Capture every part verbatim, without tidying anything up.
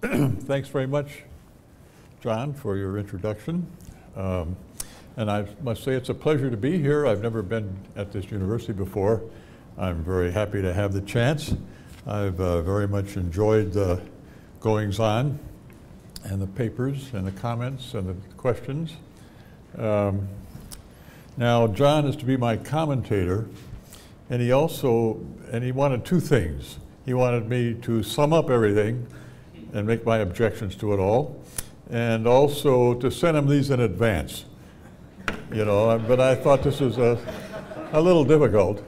Thanks very much, John, for your introduction. Um, and I must say it's a pleasure to be here. I've never been at this university before. I'm very happy to have the chance. I've uh, very much enjoyed the goings-on and the papers and the comments and the questions. Um, now, John is to be my commentator, and he also, and he wanted two things. He wanted me to sum up everything and make my objections to it all, and also to send him these in advance. You know, but I thought this was a, a little difficult.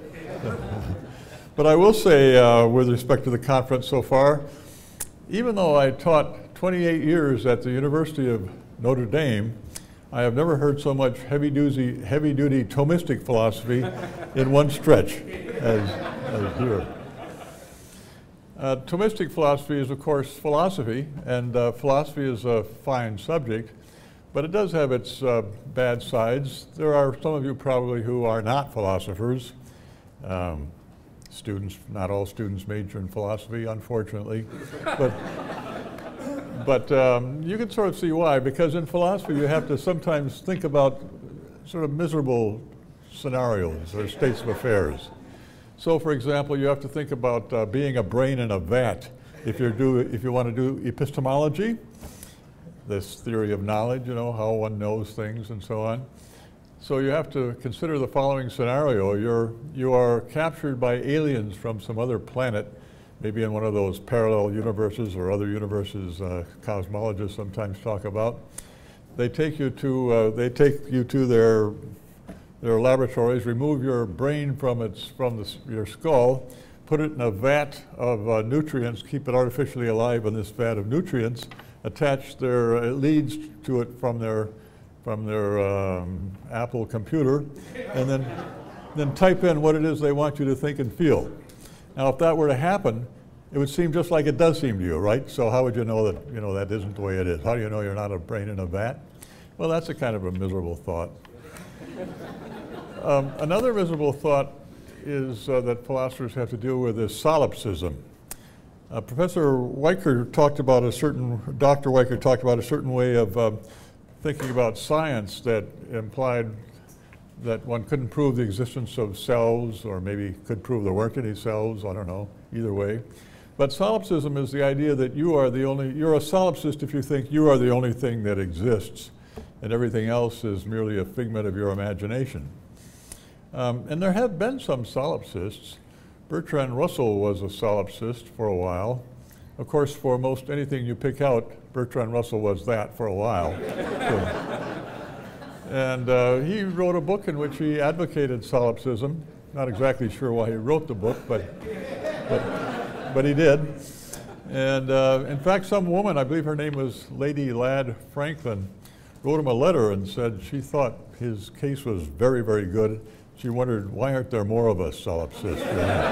But I will say, uh, with respect to the conference so far, even though I taught twenty-eight years at the University of Notre Dame, I have never heard so much heavy-duty heavy-duty Thomistic philosophy in one stretch as, as here. Uh, Thomistic philosophy is, of course, philosophy, and uh, philosophy is a fine subject, but it does have its uh, bad sides. There are some of you probably who are not philosophers. Um, students, not all students major in philosophy, unfortunately, but, but um, you can sort of see why, because in philosophy you have to sometimes think about sort of miserable scenarios or states of affairs. So, for example, you have to think about uh, being a brain in a vat if, you're do, if you want to do epistemology, this theory of knowledge, you know, how one knows things and so on. So you have to consider the following scenario. You're, you are captured by aliens from some other planet, maybe in one of those parallel universes or other universes uh, cosmologists sometimes talk about. They take you to, uh, they take you to their There are laboratories, remove your brain from, its, from the, your skull, put it in a vat of uh, nutrients, keep it artificially alive in this vat of nutrients, attach their uh, leads to it from their, from their um, Apple computer, and then, then type in what it is they want you to think and feel. Now, if that were to happen, it would seem just like it does seem to you, right? So how would you know that, you know, that isn't the way it is? How do you know you're not a brain in a vat? Well, that's a kind of a miserable thought. Um, another miserable thought is uh, that philosophers have to deal with is solipsism. Uh, Professor Weicker talked about a certain, Doctor Weicker talked about a certain way of uh, thinking about science that implied that one couldn't prove the existence of cells, or maybe could prove there weren't any cells, I don't know, either way. But solipsism is the idea that you are the only, you're a solipsist if you think you are the only thing that exists, and everything else is merely a figment of your imagination. Um, and there have been some solipsists. Bertrand Russell was a solipsist for a while. Of course, for most anything you pick out, Bertrand Russell was that for a while. So, and uh, he wrote a book in which he advocated solipsism. Not exactly sure why he wrote the book, but, but, but he did. And uh, in fact, some woman, I believe her name was Lady Ladd Franklin, wrote him a letter and said she thought his case was very, very good. She wondered, why aren't there more of us solipsists?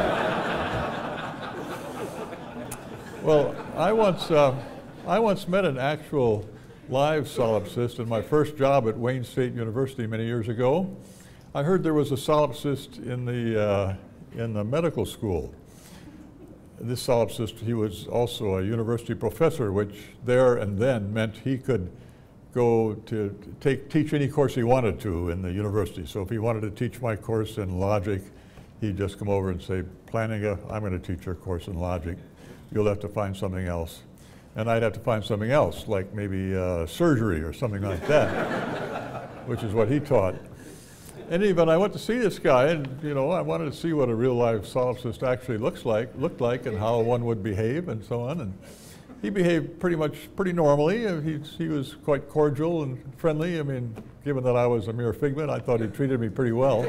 Well, I once, uh, I once met an actual live solipsist in my first job at Wayne State University many years ago. I heard there was a solipsist in the, uh, in the medical school. This solipsist, he was also a university professor, which there and then meant he could go to take, teach any course he wanted to in the university. So if he wanted to teach my course in logic, he'd just come over and say, Plantinga, I'm going to teach your course in logic. You'll have to find something else. And I'd have to find something else, like maybe uh, surgery or something like that, which is what he taught. In any event, I went to see this guy, and you know, I wanted to see what a real live solipsist actually looks like, looked like, and how one would behave, and so on. And he behaved pretty much pretty normally. He, he was quite cordial and friendly. I mean, given that I was a mere figment, I thought he treated me pretty well.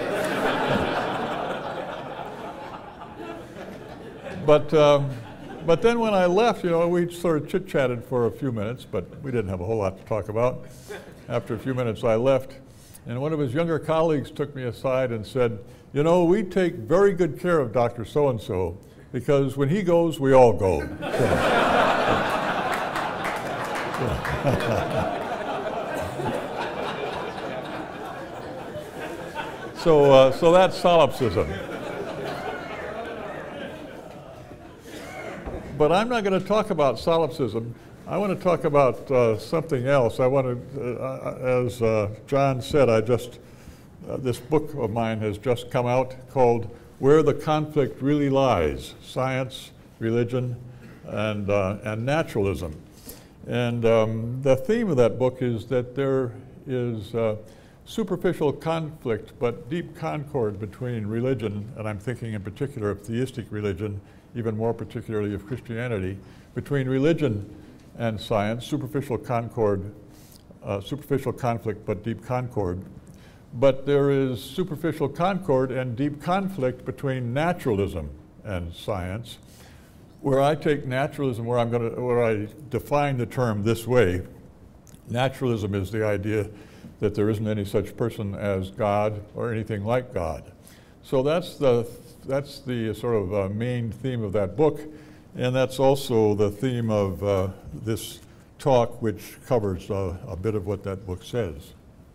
but, um, but then when I left, you know, we sort of chit-chatted for a few minutes, but we didn't have a whole lot to talk about. After a few minutes, I left, and one of his younger colleagues took me aside and said, you know, we take very good care of Doctor So-and-so, because when he goes, we all go. so, uh, so that's solipsism. But I'm not going to talk about solipsism. I want to talk about uh, something else. I want to, uh, as uh, John said, I just, uh, this book of mine has just come out called Where the Conflict Really Lies, Science, Religion, and, uh, and Naturalism. And um, the theme of that book is that there is uh, superficial conflict but deep concord between religion, and I'm thinking in particular of theistic religion, even more particularly of Christianity, between religion and science, superficial concord, uh, superficial conflict but deep concord. But there is superficial concord and deep conflict between naturalism and science, where I take naturalism, where I'm going to, where I define the term this way. Naturalism is the idea that there isn't any such person as God or anything like God. So that's the that's the sort of uh, main theme of that book, and that's also the theme of uh, this talk, which covers uh, a bit of what that book says.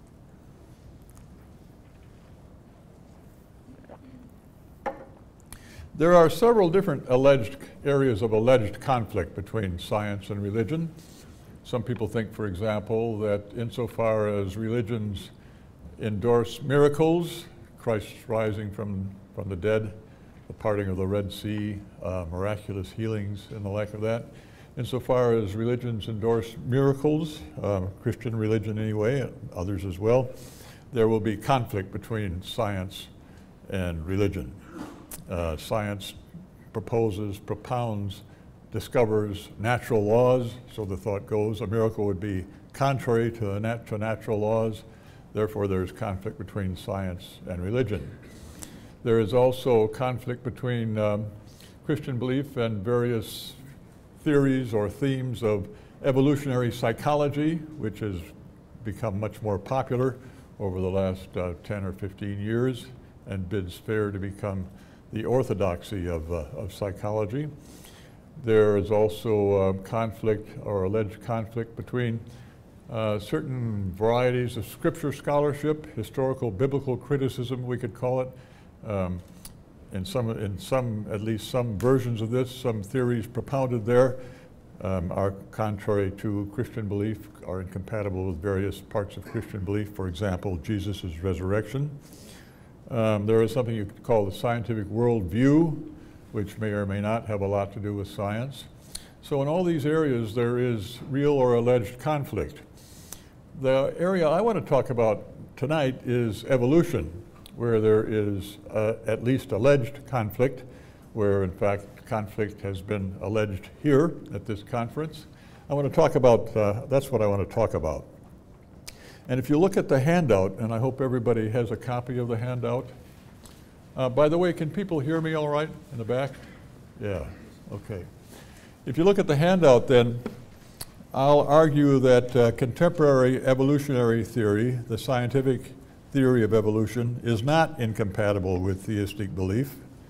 There are several different alleged areas of alleged conflict between science and religion. Some people think, for example, that insofar as religions endorse miracles, Christ's rising from, from the dead, the parting of the Red Sea, uh, miraculous healings and the like of that, insofar as religions endorse miracles, uh, Christian religion anyway, and others as well, there will be conflict between science and religion. Uh, science proposes, propounds, discovers natural laws, so the thought goes a miracle would be contrary to, nat to natural laws, therefore there's conflict between science and religion. There is also conflict between um, Christian belief and various theories or themes of evolutionary psychology, which has become much more popular over the last uh, ten or fifteen years and bids fair to become the orthodoxy of, uh, of psychology. There is also uh, conflict or alleged conflict between uh, certain varieties of scripture scholarship, historical biblical criticism we could call it. Um, in some, in some, at least some versions of this, some theories propounded there um, are contrary to Christian belief, are incompatible with various parts of Christian belief, for example, Jesus' resurrection. Um, there is something you could call the scientific worldview, which may or may not have a lot to do with science. So in all these areas, there is real or alleged conflict. The area I want to talk about tonight is evolution, where there is uh, at least alleged conflict, where in fact conflict has been alleged here at this conference. I want to talk about, uh, that's what I want to talk about. And if you look at the handout, and I hope everybody has a copy of the handout. Uh, by the way, can people hear me all right in the back? Yeah, okay. If you look at the handout, then I'll argue that uh, contemporary evolutionary theory, the scientific theory of evolution, is not incompatible with theistic belief.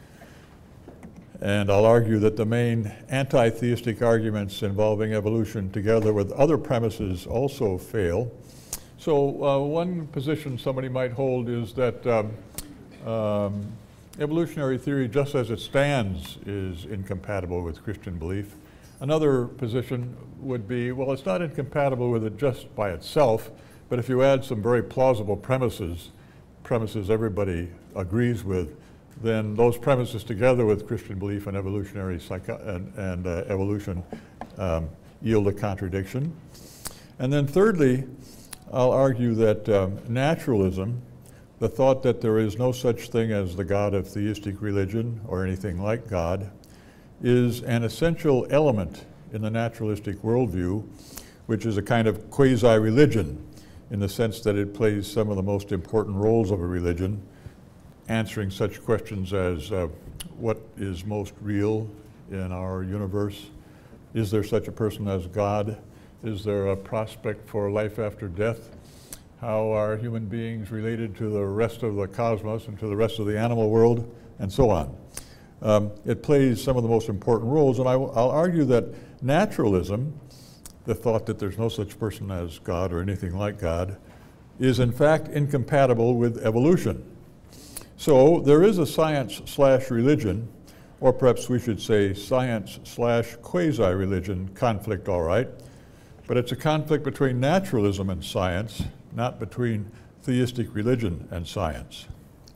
And I'll argue that the main anti-theistic arguments involving evolution, together with other premises, also fail. So uh, one position somebody might hold is that um, um, evolutionary theory, just as it stands, is incompatible with Christian belief. Another position would be, well, it's not incompatible with it just by itself, but if you add some very plausible premises, premises everybody agrees with, then those premises together with Christian belief and evolutionary psycho and, and uh, evolution um, yield a contradiction. And then thirdly, I'll argue that um, naturalism, the thought that there is no such thing as the God of theistic religion or anything like God, is an essential element in the naturalistic worldview, which is a kind of quasi-religion in the sense that it plays some of the most important roles of a religion, answering such questions as uh, what is most real in our universe? Is there such a person as God? Is there a prospect for life after death? How are human beings related to the rest of the cosmos and to the rest of the animal world, and so on? Um, it plays some of the most important roles, and I, I'll argue that naturalism, the thought that there's no such person as God or anything like God, is in fact incompatible with evolution. So there is a science slash religion, or perhaps we should say science slash quasi-religion conflict, all right, but it's a conflict between naturalism and science, not between theistic religion and science.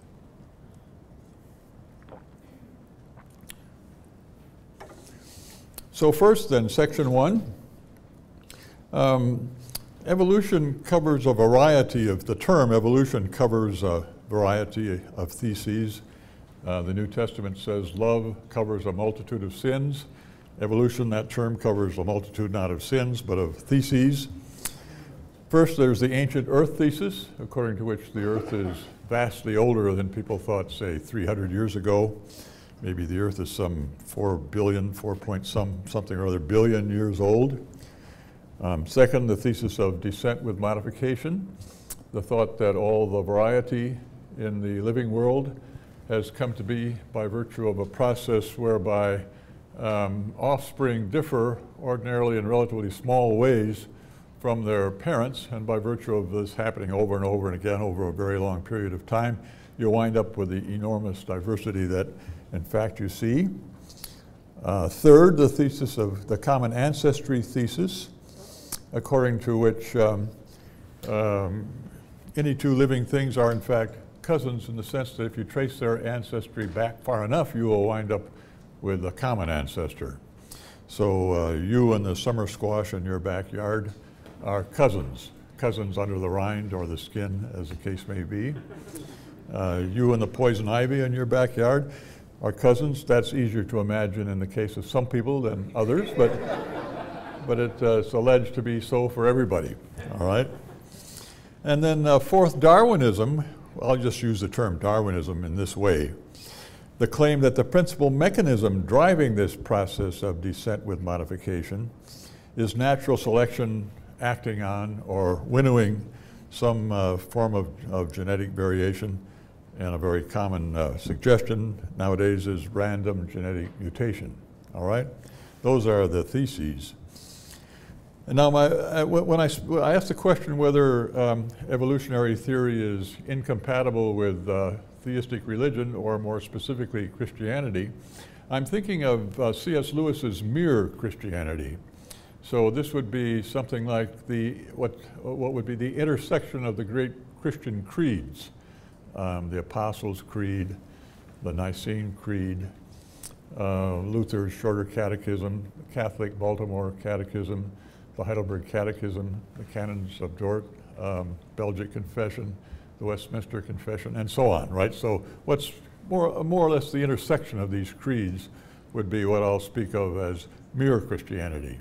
So first then, section one. Um, evolution covers a variety of, the term evolution covers a variety of theses. Uh, the New Testament says love covers a multitude of sins. Evolution, that term covers a multitude not of sins, but of theses. First, there's the ancient Earth thesis, according to which the Earth is vastly older than people thought, say, three hundred years ago. Maybe the Earth is some four billion, four point some, something or other billion years old. Um, second, the thesis of descent with modification, the thought that all the variety in the living world has come to be by virtue of a process whereby um, offspring differ ordinarily in relatively small ways from their parents, and by virtue of this happening over and over and again over a very long period of time, you wind up with the enormous diversity that in fact you see. Uh, third, the thesis of the common ancestry thesis, according to which um, um, any two living things are in fact cousins, in the sense that if you trace their ancestry back far enough, you will wind up with a common ancestor. So uh, you and the summer squash in your backyard are cousins, cousins under the rind or the skin, as the case may be. Uh, you and the poison ivy in your backyard are cousins. That's easier to imagine in the case of some people than others, but but it, uh, it's alleged to be so for everybody, all right? And then uh, fourth, Darwinism. I'll just use the term Darwinism in this way. The claim that the principal mechanism driving this process of descent with modification is natural selection acting on or winnowing some uh, form of, of genetic variation, and a very common uh, suggestion nowadays is random genetic mutation, all right? Those are the theses. And now, my, I, when I, I asked the question whether um, evolutionary theory is incompatible with uh, theistic religion, or more specifically Christianity, I'm thinking of uh, C S Lewis's Mere Christianity. So this would be something like the, what, what would be the intersection of the great Christian creeds, um, the Apostles' Creed, the Nicene Creed, uh, Luther's Shorter Catechism, the Catholic Baltimore Catechism, the Heidelberg Catechism, the Canons of Dort, um, Belgic Confession, the Westminster Confession, and so on, right? So what's more, more or less the intersection of these creeds would be what I'll speak of as mere Christianity.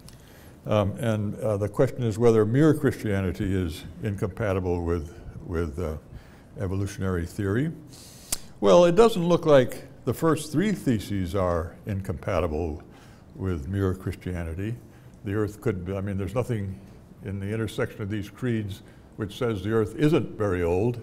Um, and uh, the question is whether mere Christianity is incompatible with, with uh, evolutionary theory. Well, it doesn't look like the first three theses are incompatible with mere Christianity. The earth could be, I mean, there's nothing in the intersection of these creeds which says the earth isn't very old,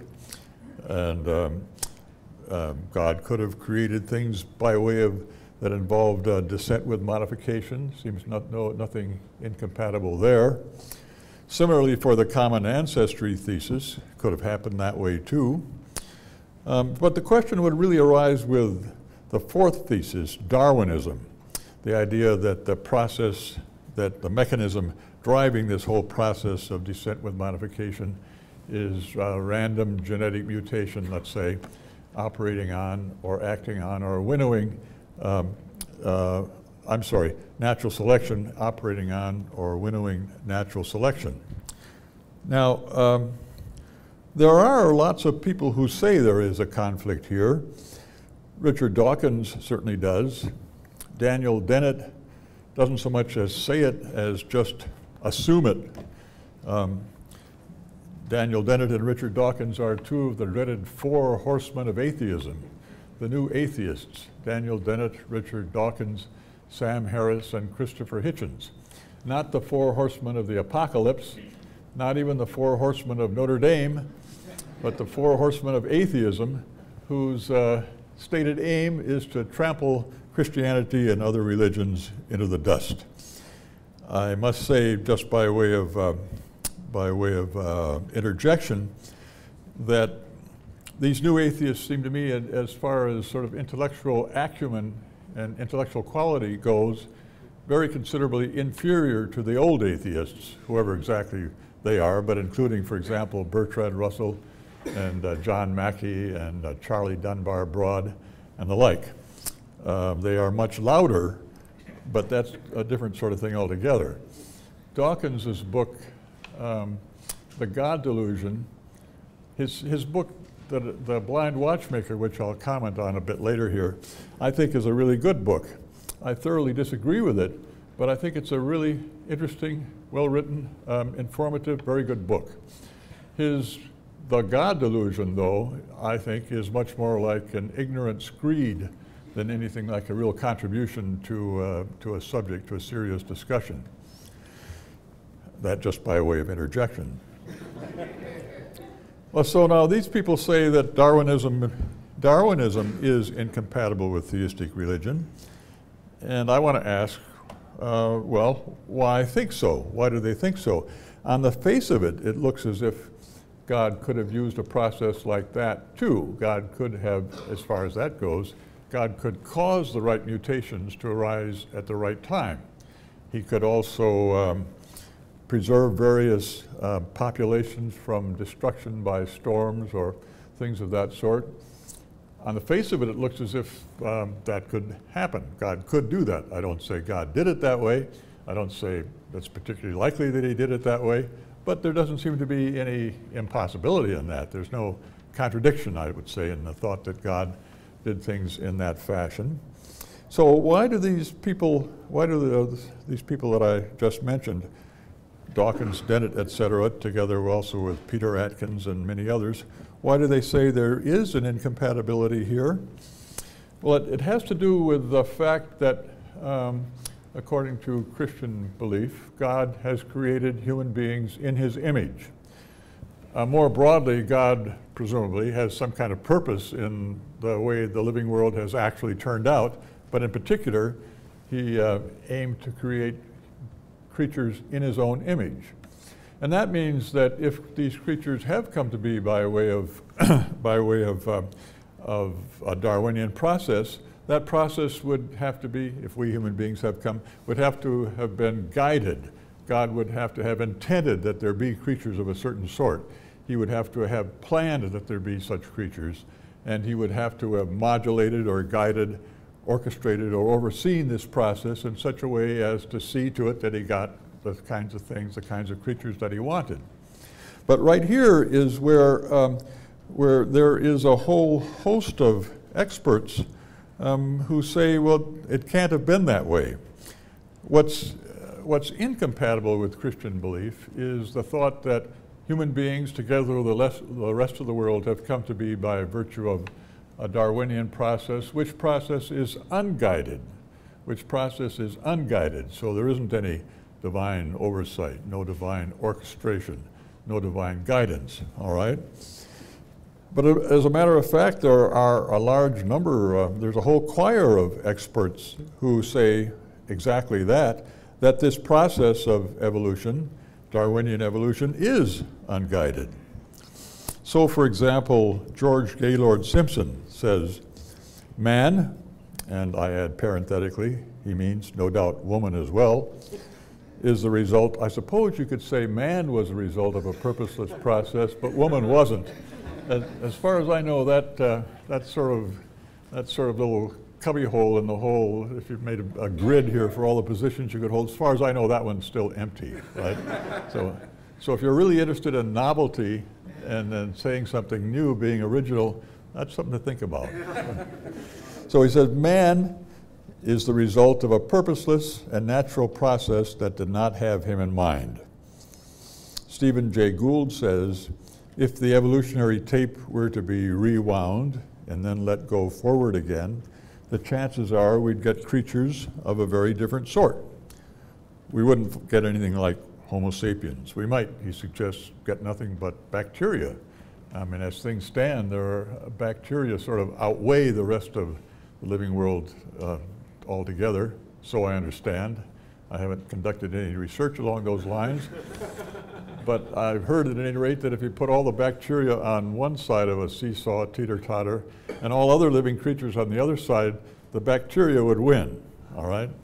and um, um, God could have created things by way of that involved uh, descent with modification. Seems not, no, nothing incompatible there. Similarly, for the common ancestry thesis, could have happened that way too. Um, but the question would really arise with the fourth thesis, Darwinism, the idea that the process, that the mechanism driving this whole process of descent with modification is uh, random genetic mutation, let's say, operating on or acting on or winnowing, um, uh, I'm sorry, natural selection operating on or winnowing natural selection. Now, um, there are lots of people who say there is a conflict here. Richard Dawkins certainly does. Daniel Dennett doesn't so much as say it as just assume it. Um, Daniel Dennett and Richard Dawkins are two of the dreaded four horsemen of atheism, the new atheists, Daniel Dennett, Richard Dawkins, Sam Harris, and Christopher Hitchens. Not the four horsemen of the apocalypse, not even the four horsemen of Notre Dame, but the four horsemen of atheism, whose uh, stated aim is to trample Christianity and other religions into the dust. I must say, just by way of, uh, by way of uh, interjection, that these new atheists seem to me, as far as sort of intellectual acumen and intellectual quality goes, very considerably inferior to the old atheists, whoever exactly they are, but including, for example, Bertrand Russell and uh, John Mackey and uh, Charlie Dunbar Broad and the like. Uh, they are much louder, but that's a different sort of thing altogether. Dawkins's book, um, The God Delusion, his, his book, the, the Blind Watchmaker, which I'll comment on a bit later here, I think is a really good book. I thoroughly disagree with it, but I think it's a really interesting, well-written, um, informative, very good book. His The God Delusion, though, I think is much more like an ignorant screed than anything like a real contribution to, uh, to a subject, to a serious discussion. That just by way of interjection. Well, so now these people say that Darwinism, Darwinism is incompatible with theistic religion. And I want to ask, uh, well, why think so? Why do they think so? On the face of it, it looks as if God could have used a process like that too. God could have, as far as that goes, God could cause the right mutations to arise at the right time. He could also um, preserve various uh, populations from destruction by storms or things of that sort. On the face of it, it looks as if um, that could happen. God could do that. I don't say God did it that way. I don't say it's particularly likely that he did it that way, but there doesn't seem to be any impossibility in that. There's no contradiction, I would say, in the thought that God did things in that fashion. So why do these people, why do the, these people that I just mentioned, Dawkins, Dennett, et cetera, together also with Peter Atkins and many others, why do they say there is an incompatibility here? Well, it, it has to do with the fact that, um, according to Christian belief, God has created human beings in his image. Uh, more broadly, God presumably has some kind of purpose in the way the living world has actually turned out, but in particular, he uh, aimed to create creatures in his own image. And that means that if these creatures have come to be by way of, by way of, uh, of a Darwinian process, that process would have to be, if we human beings have come, would have to have been guided. God would have to have intended that there be creatures of a certain sort. He would have to have planned that there be such creatures, and he would have to have modulated or guided, orchestrated or overseen this process in such a way as to see to it that he got the kinds of things, the kinds of creatures that he wanted. But right here is where, um, where there is a whole host of experts um, who say, well, it can't have been that way. What's, uh, what's incompatible with Christian belief is the thought that human beings, together with the, less, the rest of the world, have come to be by virtue of a Darwinian process, which process is unguided, which process is unguided, so there isn't any divine oversight, no divine orchestration, no divine guidance, all right? But uh, as a matter of fact, there are a large number, uh, there's a whole choir of experts who say exactly that, that this process of evolution, Darwinian evolution, is unguided. So, for example, George Gaylord Simpson says, man, and I add parenthetically, he means no doubt woman as well, is the result, I suppose you could say man was the result of a purposeless process, but woman wasn't. As, as far as I know, that, uh, that sort of, that sort of little cubbyhole in the hole, if you made a, a grid here for all the positions you could hold, as far as I know, that one's still empty, right? so, so if you're really interested in novelty and then saying something new, being original, that's something to think about. So he says, man is the result of a purposeless and natural process that did not have him in mind. Stephen Jay Gould says, if the evolutionary tape were to be rewound and then let go forward again, the chances are we'd get creatures of a very different sort. We wouldn't get anything like Homo sapiens. We might, he suggests, get nothing but bacteria. I mean, as things stand, there are bacteria sort of outweigh the rest of the living world uh, altogether, so I understand. I haven't conducted any research along those lines, but I've heard at any rate that if you put all the bacteria on one side of a seesaw, a teeter-totter, and all other living creatures on the other side, the bacteria would win, all right?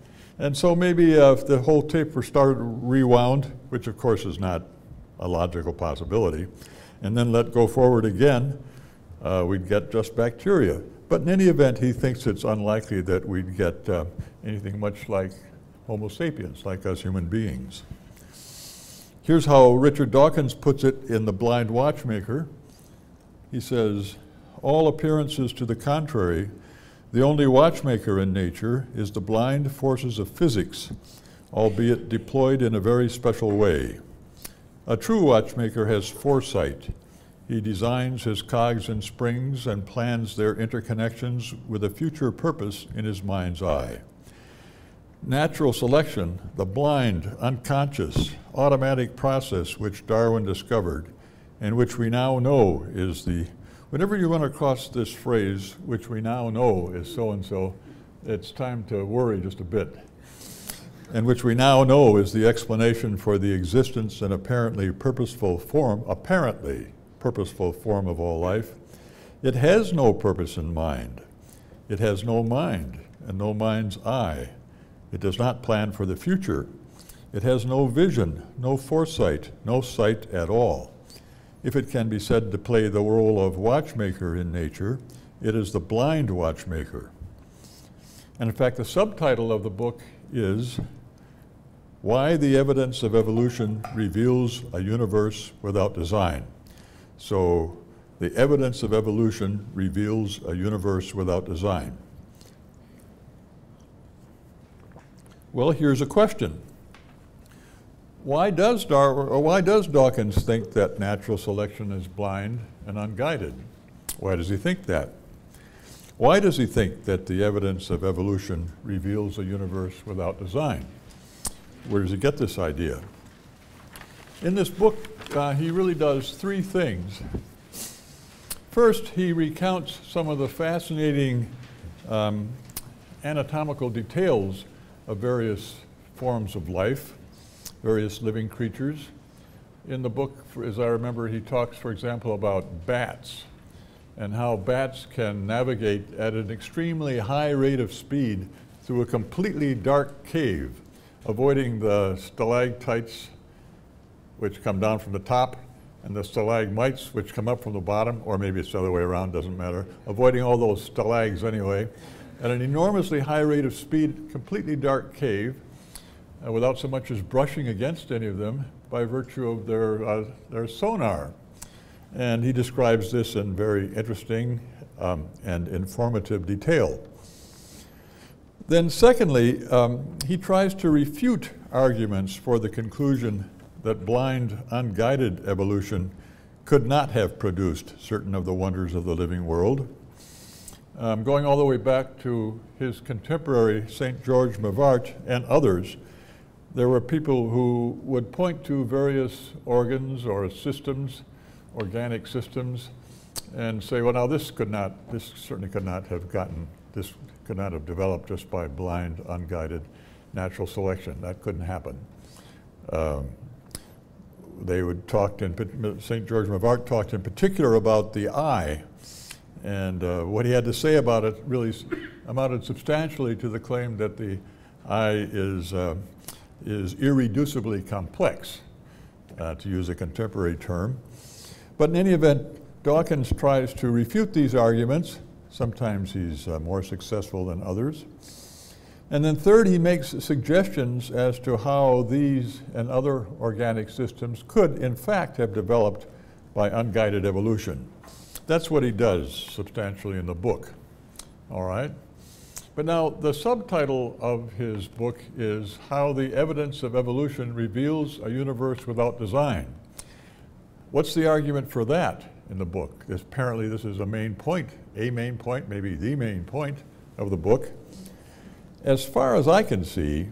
And so maybe uh, if the whole tape were started rewound, which of course is not a logical possibility, and then let go forward again, uh, we'd get just bacteria. But in any event, he thinks it's unlikely that we'd get uh, anything much like Homo sapiens, like us human beings. Here's how Richard Dawkins puts it in The Blind Watchmaker. He says, "All appearances to the contrary, the only watchmaker in nature is the blind forces of physics, albeit deployed in a very special way. A true watchmaker has foresight. He designs his cogs and springs and plans their interconnections with a future purpose in his mind's eye. Natural selection, the blind, unconscious, automatic process which Darwin discovered and which we now know is the..." Whenever you run across this phrase, "which we now know is so-and-so," it's time to worry just a bit. "And which we now know is the explanation for the existence and apparently purposeful form, apparently purposeful form of all life. It has no purpose in mind. It has no mind and no mind's eye. It does not plan for the future. It has no vision, no foresight, no sight at all. If it can be said to play the role of watchmaker in nature, it is the blind watchmaker." And in fact, the subtitle of the book is "Why the Evidence of Evolution Reveals a Universe Without Design." So, the evidence of evolution reveals a universe without design. Well, here's a question. Why does, Dar or why does Dawkins think that natural selection is blind and unguided? Why does he think that? Why does he think that the evidence of evolution reveals a universe without design? Where does he get this idea? In this book, uh, he really does three things. First, he recounts some of the fascinating um, anatomical details of various forms of life, various living creatures. In the book, as I remember, he talks, for example, about bats and how bats can navigate at an extremely high rate of speed through a completely dark cave, avoiding the stalactites which come down from the top and the stalagmites which come up from the bottom, or maybe it's the other way around, doesn't matter, avoiding all those stalags anyway, at an enormously high rate of speed, completely dark cave, uh, without so much as brushing against any of them by virtue of their, uh, their sonar. And he describes this in very interesting um, and informative detail. Then secondly, um, he tries to refute arguments for the conclusion that blind, unguided evolution could not have produced certain of the wonders of the living world. Um, going all the way back to his contemporary Saint George Mivart and others, there were people who would point to various organs or systems, organic systems, and say, well, now this could not, this certainly could not have gotten, this could not have developed just by blind, unguided natural selection. That couldn't happen. Um, they would talk, in Saint George Mivart talked in particular about the eye, and uh, what he had to say about it really amounted substantially to the claim that the eye is, uh, is irreducibly complex, uh, to use a contemporary term. But in any event, Dawkins tries to refute these arguments. Sometimes he's uh, more successful than others. And then third, he makes suggestions as to how these and other organic systems could, in fact, have developed by unguided evolution. That's what he does substantially in the book, all right? But now, the subtitle of his book is How the Evidence of Evolution Reveals a Universe Without Design. What's the argument for that in the book? Apparently, this is a main point, a main point, maybe the main point of the book. As far as I can see,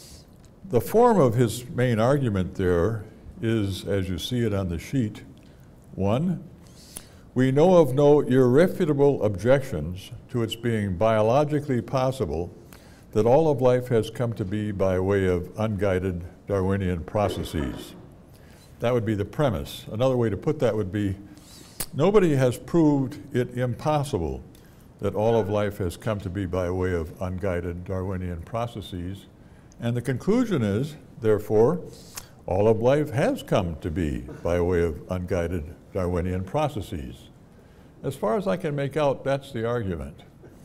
the form of his main argument there is, as you see it on the sheet, one, we know of no irrefutable objections to its being biologically possible that all of life has come to be by way of unguided Darwinian processes. That would be the premise. Another way to put that would be, nobody has proved it impossible that all of life has come to be by way of unguided Darwinian processes. And the conclusion is, therefore, all of life has come to be by way of unguided Darwinian processes. As far as I can make out, that's the argument.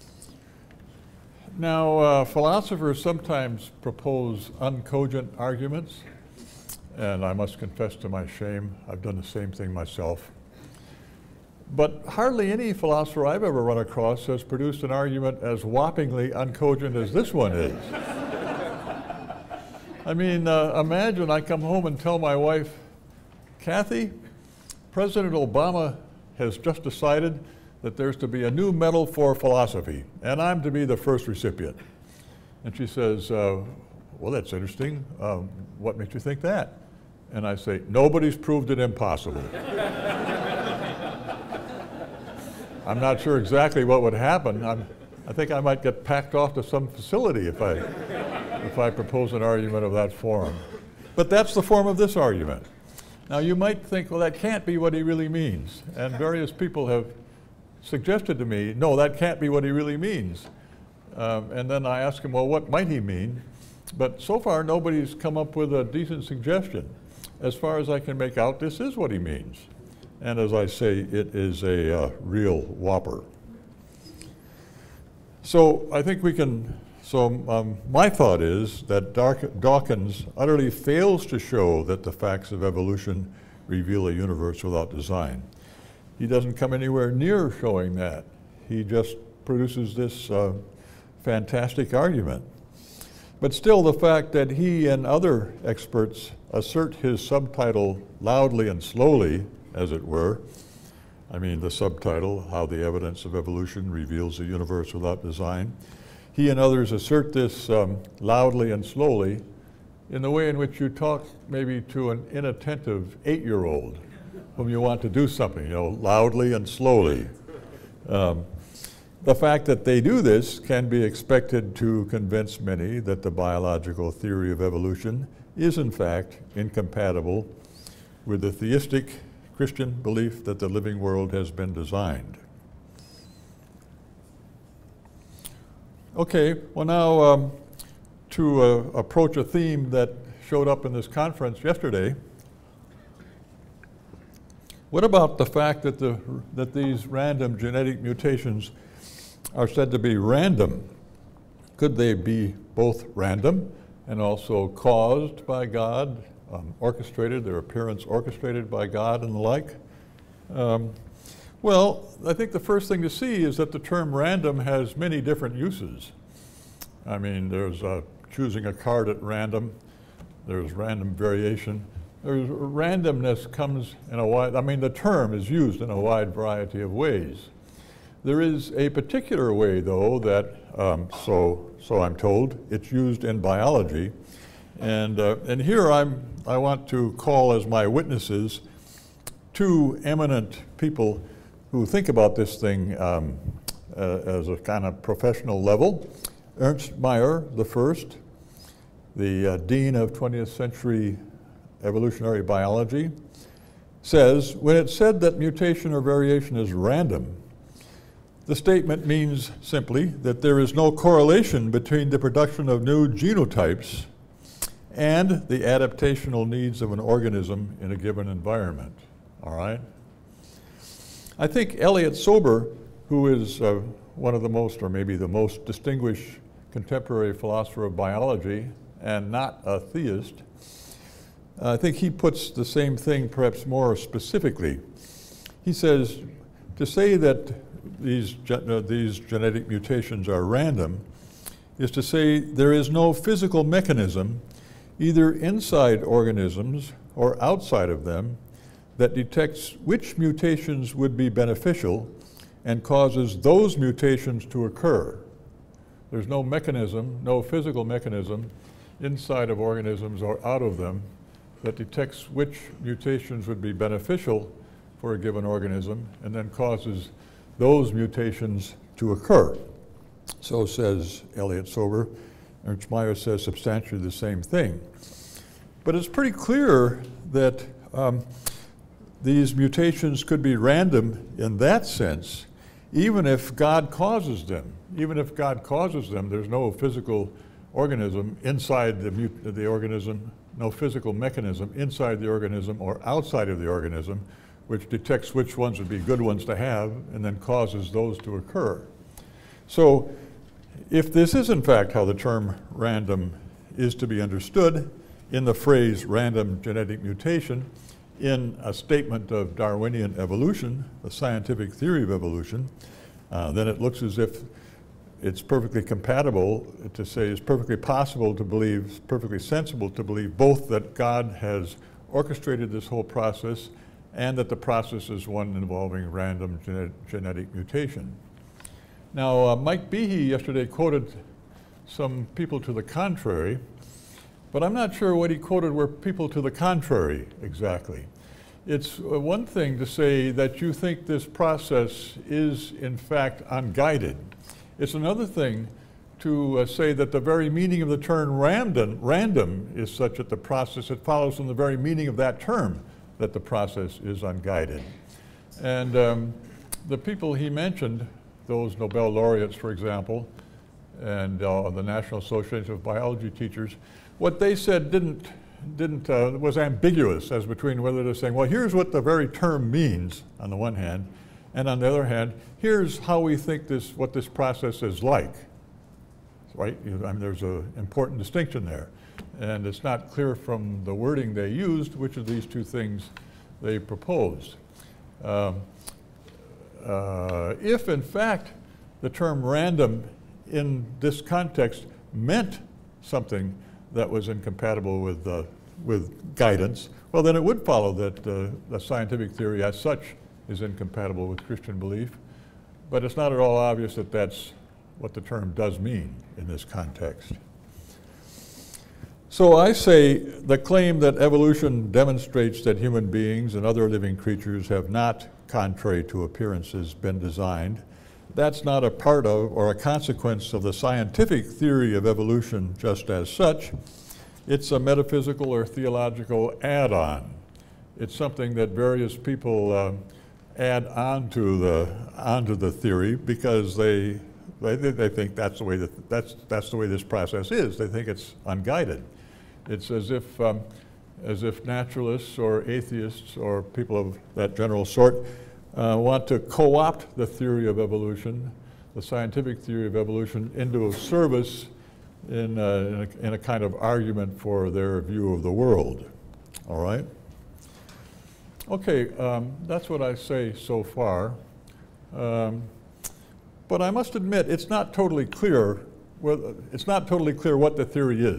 Now, uh, philosophers sometimes propose uncogent arguments, and I must confess to my shame, I've done the same thing myself. But hardly any philosopher I've ever run across has produced an argument as whoppingly uncogent as this one is. I mean, uh, imagine I come home and tell my wife, Kathy, President Obama has just decided that there's to be a new medal for philosophy, and I'm to be the first recipient. And she says, uh, well, that's interesting. Um, what makes you think that? And I say, nobody's proved it impossible. I'm not sure exactly what would happen. I'm, I think I might get packed off to some facility if I, if I propose an argument of that form. But that's the form of this argument. Now you might think, well, that can't be what he really means. And various people have suggested to me, no, that can't be what he really means. Um, and then I ask him, well, what might he mean? But so far, nobody's come up with a decent suggestion. As far as I can make out, this is what he means. And as I say, it is a uh, real whopper. So I think we can, so um, my thought is that Dawkins utterly fails to show that the facts of evolution reveal a universe without design. He doesn't come anywhere near showing that. He just produces this uh, fantastic argument. But still, the fact that he and other experts assert his subtitle loudly and slowly, as it were, I mean the subtitle, How the Evidence of Evolution Reveals a Universe Without Design, he and others assert this um, loudly and slowly in the way in which you talk maybe to an inattentive eight-year-old whom you want to do something, you know, loudly and slowly. Um, the fact that they do this can be expected to convince many that the biological theory of evolution is in fact incompatible with the theistic Christian belief that the living world has been designed. Okay, well now um, to uh, approach a theme that showed up in this conference yesterday, what about the fact that, the, that these random genetic mutations are said to be random? Could they be both random and also caused by God, um, orchestrated, their appearance orchestrated by God and the like? Um, well, I think the first thing to see is that the term random has many different uses. I mean, there's uh, choosing a card at random, there's random variation. There's randomness comes in a wide, I mean, the term is used in a wide variety of ways. There is a particular way, though, that, um, so, so I'm told, it's used in biology. And, uh, and here I'm, I want to call as my witnesses two eminent people who think about this thing um, uh, as a kind of professional level. Ernst Mayr, the first, the uh, Dean of twentieth century evolutionary biology, says, when it's said that mutation or variation is random, the statement means simply that there is no correlation between the production of new genotypes and the adaptational needs of an organism in a given environment, all right? I think Elliot Sober, who is uh, one of the most, or maybe the most distinguished contemporary philosopher of biology and not a theist, I think he puts the same thing perhaps more specifically. He says, to say that these, uh, these genetic mutations are random is to say there is no physical mechanism, either inside organisms or outside of them, that detects which mutations would be beneficial and causes those mutations to occur. There's no mechanism, no physical mechanism inside of organisms or out of them that detects which mutations would be beneficial for a given organism and then causes those mutations to occur. So says Elliot Sober. Ernst Mayr says substantially the same thing. But it's pretty clear that um, these mutations could be random in that sense, even if God causes them. Even if God causes them, there's no physical organism inside the, mut the organism, no physical mechanism inside the organism or outside of the organism, which detects which ones would be good ones to have and then causes those to occur. So if this is in fact how the term random is to be understood in the phrase random genetic mutation in a statement of Darwinian evolution, the scientific theory of evolution, uh, then it looks as if it's perfectly compatible to say it's perfectly possible to believe, it's perfectly sensible to believe both that God has orchestrated this whole process and that the process is one involving random genet genetic mutation. Now, uh, Mike Behe yesterday quoted some people to the contrary, but I'm not sure what he quoted were people to the contrary exactly. It's uh, one thing to say that you think this process is in fact unguided. It's another thing to uh, say that the very meaning of the term random, random is such that the process, it follows from the very meaning of that term that the process is unguided. And um, the people he mentioned, those Nobel laureates, for example, and uh, the National Association of Biology Teachers, what they said didn't, didn't, uh, was ambiguous as between whether they're saying, well, here's what the very term means on the one hand, and on the other hand, here's how we think this, what this process is like, right? You, I mean, there's an important distinction there. And it's not clear from the wording they used which of these two things they proposed. Um, uh, if in fact the term random in this context meant something that was incompatible with, uh, with guidance, well then it would follow that uh, the scientific theory as such is incompatible with Christian belief. But it's not at all obvious that that's what the term does mean in this context. So I say the claim that evolution demonstrates that human beings and other living creatures have not, contrary to appearances, been designed, that's not a part of or a consequence of the scientific theory of evolution just as such. It's a metaphysical or theological add-on. It's something that various people uh, add onto the, onto the theory because they, they, they think that's the, way that, that's, that's the way this process is. They think it's unguided. It's as if, um, as if naturalists or atheists or people of that general sort uh, want to co-opt the theory of evolution, the scientific theory of evolution, into a service in, uh, in, a, in a kind of argument for their view of the world. All right? Okay, um, that's what I say so far. Um, but I must admit, it's not totally clear. Whether, it's not totally clear what the theory is.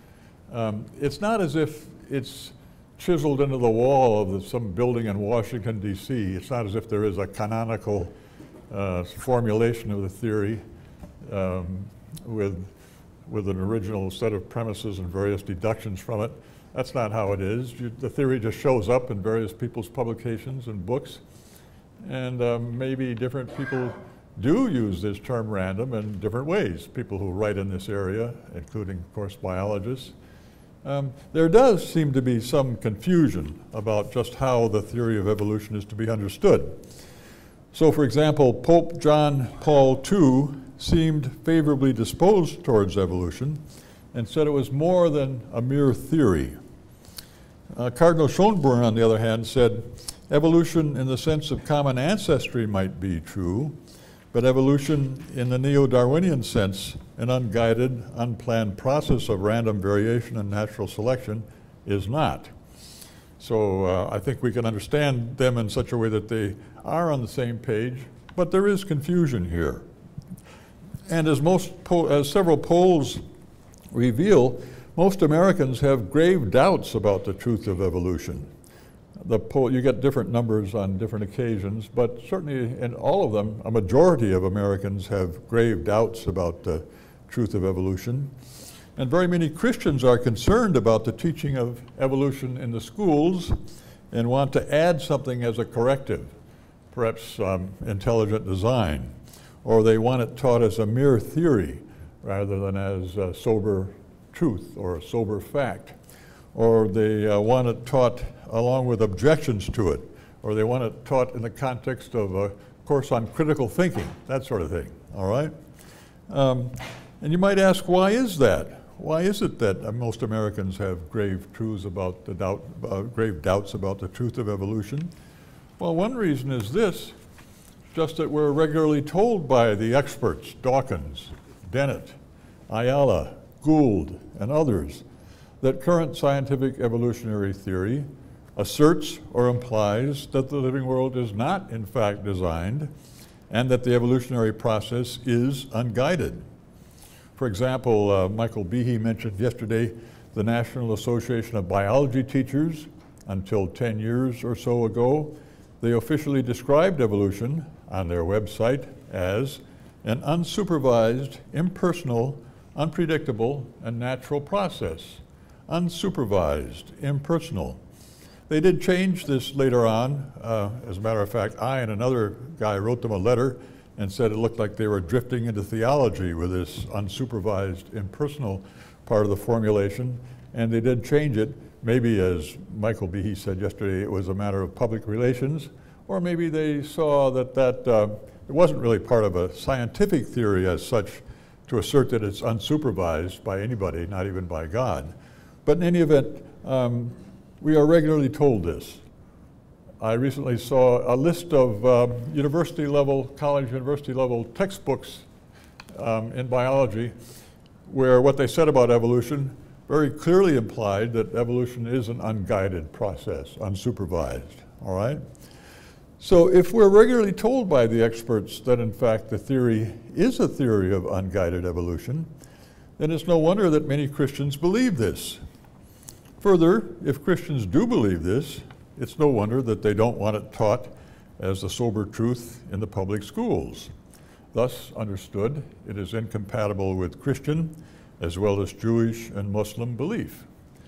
Um, it's not as if it's chiseled into the wall of the, some building in Washington, D C It's not as if there is a canonical uh, formulation of the theory um, with, with an original set of premises and various deductions from it. That's not how it is. You, the theory just shows up in various people's publications and books. And um, maybe different people do use this term random in different ways, people who write in this area, including, of course, biologists. Um, there does seem to be some confusion about just how the theory of evolution is to be understood. So, for example, Pope John Paul the Second seemed favorably disposed towards evolution and said it was more than a mere theory. Uh, Cardinal Schönborn, on the other hand, said evolution in the sense of common ancestry might be true, but evolution in the neo-Darwinian sense, an unguided, unplanned process of random variation and natural selection, is not. So uh, I think we can understand them in such a way that they are on the same page, but there is confusion here. And as, most po as several polls reveal, most Americans have grave doubts about the truth of evolution. The poll, you get different numbers on different occasions, but certainly in all of them, a majority of Americans have grave doubts about the truth of evolution. And very many Christians are concerned about the teaching of evolution in the schools and want to add something as a corrective, perhaps um, intelligent design, or they want it taught as a mere theory rather than as a sober truth or a sober fact, or they uh, want it taught along with objections to it, or they want it taught in the context of a course on critical thinking, that sort of thing, all right? Um, and you might ask, why is that? why is it that uh, most Americans have grave truths about the doubt, uh, grave doubts about the truth of evolution? Well, one reason is this, just that we're regularly told by the experts, Dawkins, Dennett, Ayala, Gould, and others, that current scientific evolutionary theory asserts or implies that the living world is not in fact designed and that the evolutionary process is unguided. For example, uh, Michael Behe mentioned yesterday the National Association of Biology Teachers. Until ten years or so ago, they officially described evolution on their website as an unsupervised, impersonal, unpredictable, and natural process. Unsupervised, impersonal. They did change this later on. Uh, as a matter of fact, I and another guy wrote them a letter and said it looked like they were drifting into theology with this unsupervised, impersonal part of the formulation, and they did change it. Maybe, as Michael Behe said yesterday, it was a matter of public relations, or maybe they saw that that uh, it wasn't really part of a scientific theory as such to assert that it's unsupervised by anybody, not even by God. But in any event, um, we are regularly told this. I recently saw a list of um, university level, college university level textbooks um, in biology where what they said about evolution very clearly implied that evolution is an unguided process, unsupervised, all right? So if we're regularly told by the experts that in fact the theory is a theory of unguided evolution, then it's no wonder that many Christians believe this. Further, if Christians do believe this, it's no wonder that they don't want it taught as the sober truth in the public schools. Thus understood, it is incompatible with Christian as well as Jewish and Muslim belief.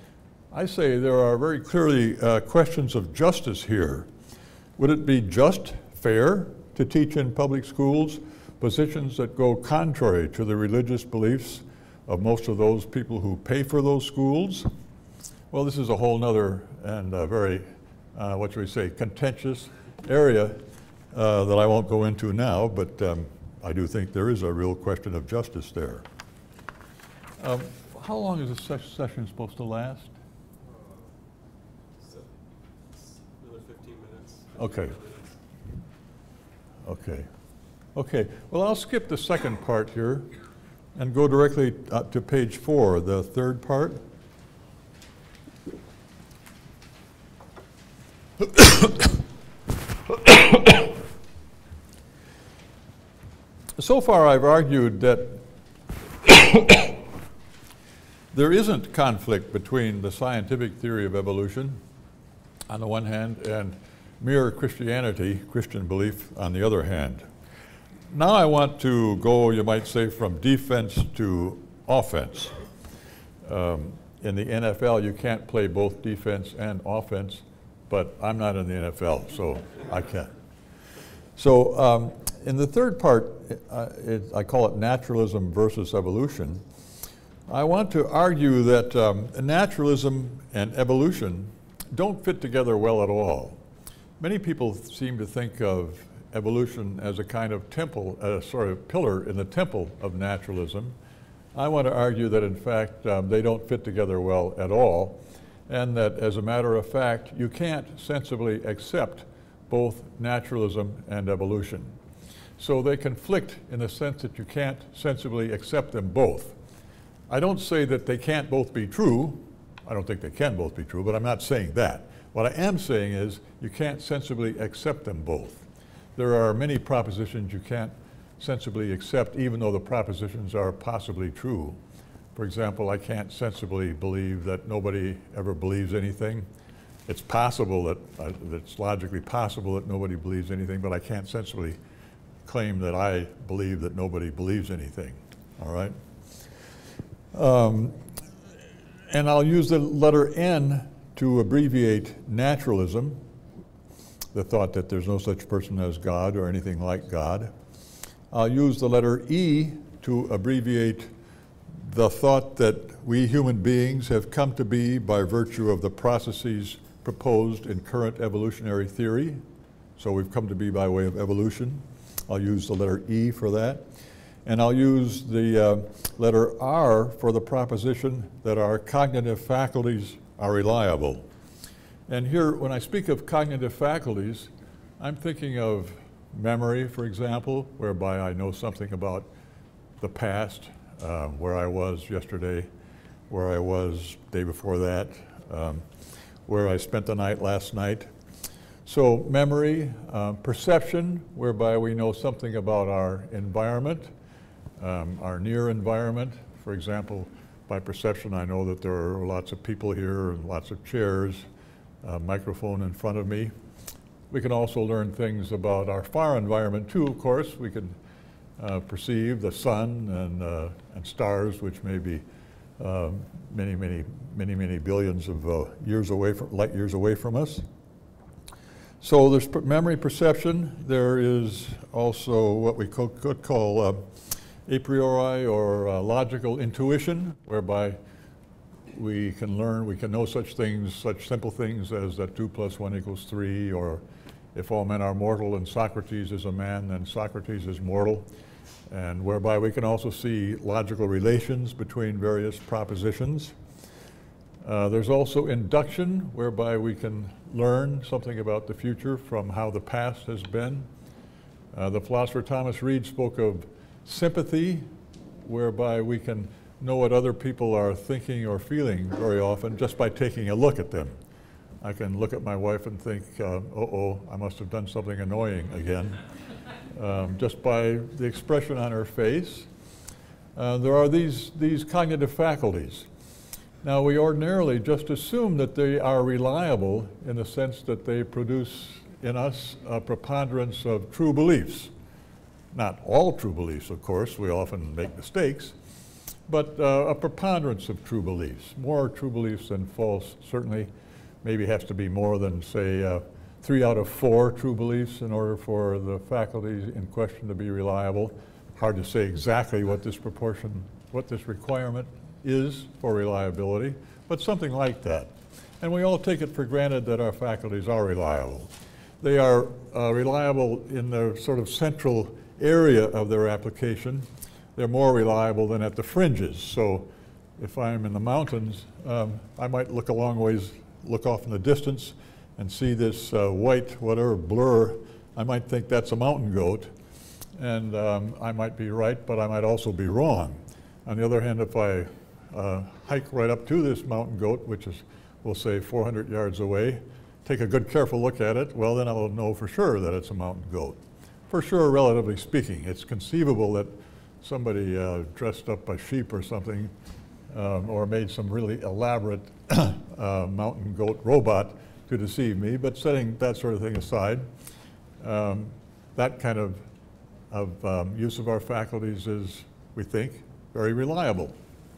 I say there are very clearly uh, questions of justice here. Would it be just, fair, to teach in public schools positions that go contrary to the religious beliefs of most of those people who pay for those schools? Well, this is a whole nother and uh, very, uh, what should we say, contentious area uh, that I won't go into now, but um, I do think there is a real question of justice there. Um, how long is this ses session supposed to last? Uh, another fifteen minutes. Okay. Okay. Okay. Well, I'll skip the second part here and go directly uh, to page four, the third part. So far, I've argued that there isn't conflict between the scientific theory of evolution on the one hand and mere Christianity, Christian belief on the other hand. Now I want to go, you might say, from defense to offense. Um, in the N F L, you can't play both defense and offense, but I'm not in the N F L, so I can't. So um, in the third part, uh, it, I call it naturalism versus evolution. I want to argue that um, naturalism and evolution don't fit together well at all. Many people seem to think of evolution as a kind of temple, uh, sorry, pillar in the temple of naturalism. I want to argue that in fact um, they don't fit together well at all, and that as a matter of fact you can't sensibly accept both naturalism and evolution. So they conflict in the sense that you can't sensibly accept them both. I don't say that they can't both be true. I don't think they can both be true, but I'm not saying that. What I am saying is you can't sensibly accept them both. There are many propositions you can't sensibly accept, even though the propositions are possibly true. For example, I can't sensibly believe that nobody ever believes anything. It's possible that, uh, that it's logically possible that nobody believes anything, but I can't sensibly claim that I believe that nobody believes anything, all right? Um, and I'll use the letter N to abbreviate naturalism, the thought that there's no such person as God or anything like God. I'll use the letter E to abbreviate the thought that we human beings have come to be by virtue of the processes proposed in current evolutionary theory. So we've come to be by way of evolution. I'll use the letter E for that. And I'll use the uh, letter R for the proposition that our cognitive faculties are reliable. And here, when I speak of cognitive faculties, I'm thinking of memory, for example, whereby I know something about the past, uh, where I was yesterday, where I was day before that, um, where I spent the night last night. So memory, uh, perception, whereby we know something about our environment, um, our near environment. For example, by perception, I know that there are lots of people here and lots of chairs, a microphone in front of me. We can also learn things about our far environment too, of course. We can uh, perceive the sun and, uh, and stars, which may be uh, many, many, many, many billions of uh, years away from, light years away from us. So there's per memory perception. There is also what we co could call uh, a priori or uh, logical intuition, whereby we can learn, we can know such things, such simple things as that two plus one equals three, or if all men are mortal and Socrates is a man, then Socrates is mortal, and whereby we can also see logical relations between various propositions. Uh, there's also induction, whereby we can learn something about the future from how the past has been. Uh, the philosopher Thomas Reid spoke of sympathy, whereby we can know what other people are thinking or feeling very often just by taking a look at them. I can look at my wife and think, uh, uh-oh, I must have done something annoying again, um, just by the expression on her face. Uh, there are these, these cognitive faculties. Now, we ordinarily just assume that they are reliable in the sense that they produce in us a preponderance of true beliefs. Not all true beliefs, of course, we often make mistakes, but uh, a preponderance of true beliefs. More true beliefs than false, certainly. Maybe has to be more than, say, uh, three out of four true beliefs in order for the faculties in question to be reliable. Hard to say exactly what this proportion, what this requirement is for reliability, but something like that. And we all take it for granted that our faculties are reliable. They are uh, reliable in the sort of central area of their application. They're more reliable than at the fringes. So if I'm in the mountains, um, I might look a long ways, look off in the distance and see this uh, white, whatever, blur. I might think that's a mountain goat, and um, I might be right, but I might also be wrong. On the other hand, if I uh, hike right up to this mountain goat, which is, we'll say, four hundred yards away, take a good careful look at it, well, then I'll know for sure that it's a mountain goat. For sure, relatively speaking. It's conceivable that somebody uh, dressed up a sheep or something, um, or made some really elaborate uh, mountain goat robot to deceive me, but setting that sort of thing aside, um, that kind of, of um, use of our faculties is, we think, very reliable.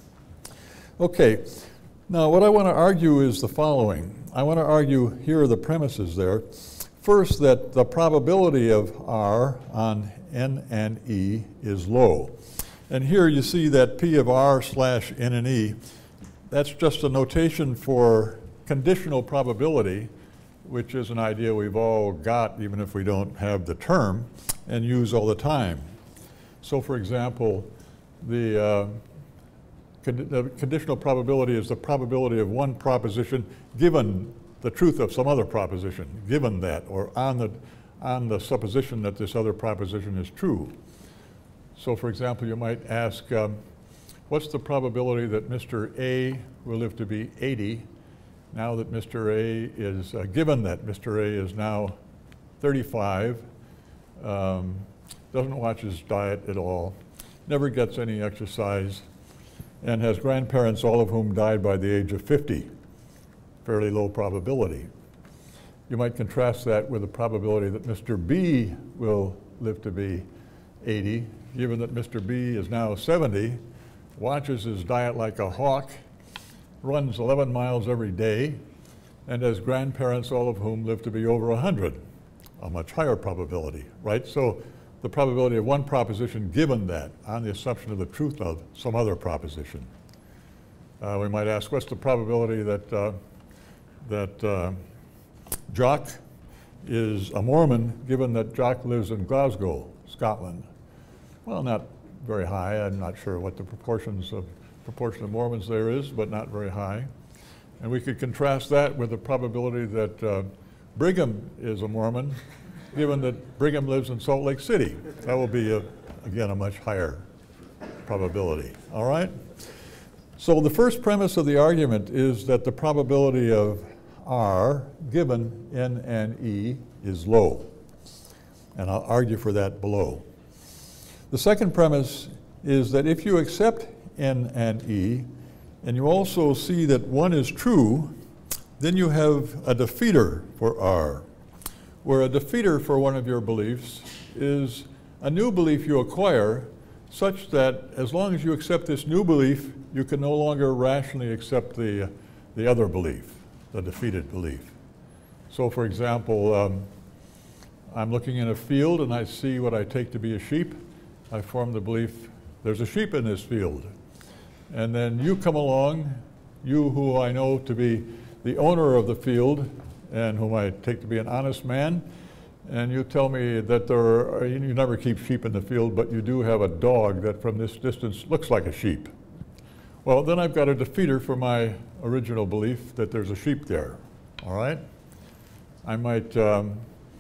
Okay, now what I want to argue is the following. I want to argue, here are the premises there. First, that the probability of R on N and E is low. And here you see that P of R slash N and E, that's just a notation for conditional probability, which is an idea we've all got, even if we don't have the term, and use all the time. So for example, the, uh, con the conditional probability is the probability of one proposition given the truth of some other proposition, given that, or on the, on the supposition that this other proposition is true. So for example, you might ask, um, what's the probability that Mister A will live to be eighty, now that Mister A is, uh, given that Mister A is now thirty-five, um, doesn't watch his diet at all, never gets any exercise, and has grandparents, all of whom died by the age of fifty. Fairly low probability. You might contrast that with the probability that Mister B will live to be eighty, given that Mister B is now seventy, watches his diet like a hawk, runs eleven miles every day, and has grandparents, all of whom live to be over one hundred, a much higher probability, right? So the probability of one proposition given that on the assumption of the truth of some other proposition. Uh, we might ask, what's the probability that uh, that uh, Jock is a Mormon, given that Jock lives in Glasgow, Scotland? Well, not very high. I'm not sure what the proportions of proportion of Mormons there is, but not very high. And we could contrast that with the probability that uh, Brigham is a Mormon, given that Brigham lives in Salt Lake City. That will be, a, again, a much higher probability. All right? So the first premise of the argument is that the probability of R given N and E is low. And I'll argue for that below. The second premise is that if you accept N and E, and you also see that one is true, then you have a defeater for R, where a defeater for one of your beliefs is a new belief you acquire such that as long as you accept this new belief, you can no longer rationally accept the, the other belief, the defeated belief. So for example, um, I'm looking in a field and I see what I take to be a sheep. I form the belief there's a sheep in this field. And then you come along, you who I know to be the owner of the field and whom I take to be an honest man, and you tell me that there are, you never keep sheep in the field, but you do have a dog that from this distance looks like a sheep. Well, then I've got a defeater for my original belief that there's a sheep there, all right? I might um,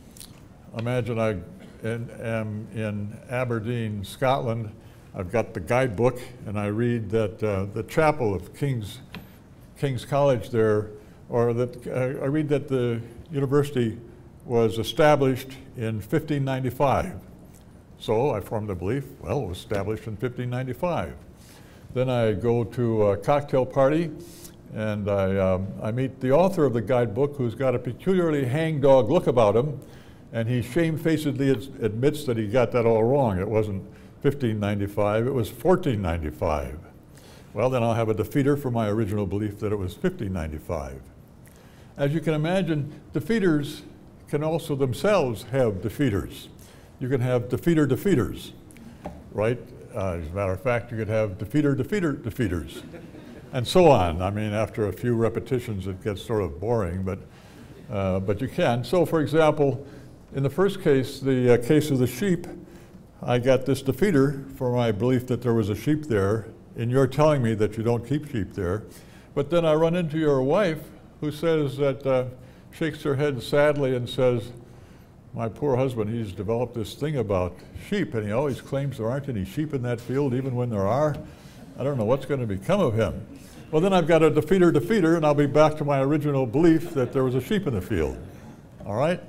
imagine I in, am in Aberdeen, Scotland. I've got the guidebook, and I read that uh, the chapel of King's, King's College there, or that uh, I read that the university was established in fifteen ninety-five. So I formed the belief, well, it was established in fifteen ninety-five. Then I go to a cocktail party, and I, um, I meet the author of the guidebook, who's got a peculiarly hangdog look about him, and he shamefacedly admits that he got that all wrong. It wasn't fifteen ninety-five, it was fourteen ninety-five. Well, then I'll have a defeater for my original belief that it was fifteen ninety-five. As you can imagine, defeaters can also themselves have defeaters. You can have defeater defeaters, right? Uh, as a matter of fact, you could have defeater defeater defeaters, and so on. I mean, after a few repetitions, it gets sort of boring, but, uh, but you can. So for example, in the first case, the uh, case of the sheep, I got this defeater for my belief that there was a sheep there, and you're telling me that you don't keep sheep there. But then I run into your wife, who says that, uh, shakes her head sadly and says, my poor husband, he's developed this thing about sheep, and he always claims there aren't any sheep in that field, even when there are. I don't know what's going to become of him. Well, then I've got a defeater defeater, and I'll be back to my original belief that there was a sheep in the field. All right?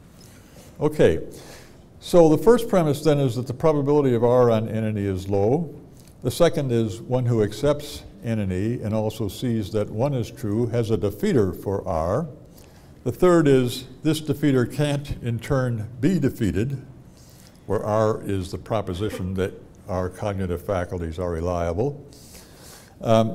Okay. So the first premise then is that the probability of R on N and E is low. The second is one who accepts N and E and also sees that one is true has a defeater for R. The third is this defeater can't in turn be defeated, where R is the proposition that our cognitive faculties are reliable. Um,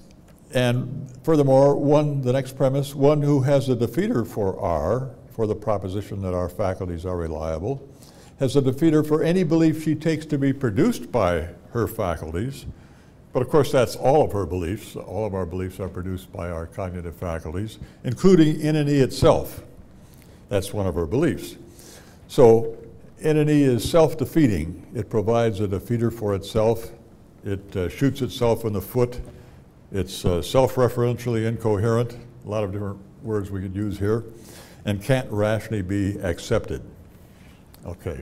and furthermore, one, the next premise, one who has a defeater for R, for the proposition that our faculties are reliable, has a defeater for any belief she takes to be produced by her faculties. But of course, that's all of her beliefs. All of our beliefs are produced by our cognitive faculties, including N and E itself. That's one of her beliefs. So N and E is self-defeating. It provides a defeater for itself. It uh, shoots itself in the foot. It's uh, self-referentially incoherent, a lot of different words we could use here, and can't rationally be accepted. Okay.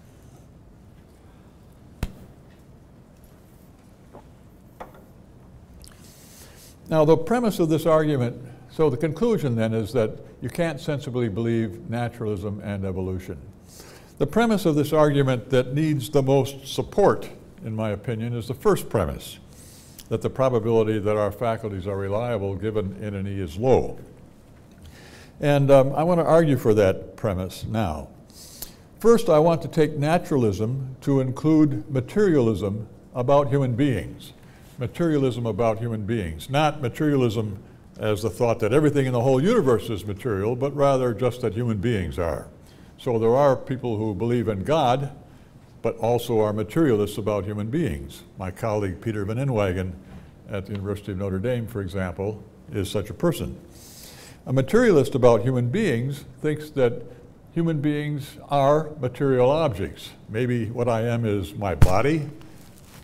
Now, the premise of this argument, so the conclusion then is that you can't sensibly believe naturalism and evolution. The premise of this argument that needs the most support, in my opinion, is the first premise, that the probability that our faculties are reliable given N and E is low. And um, I want to argue for that premise now. First, I want to take naturalism to include materialism about human beings. Materialism about human beings, not materialism as the thought that everything in the whole universe is material, but rather just that human beings are. So there are people who believe in God, but also are materialists about human beings. My colleague Peter Van Inwagen at the University of Notre Dame, for example, is such a person. A materialist about human beings thinks that human beings are material objects. Maybe what I am is my body,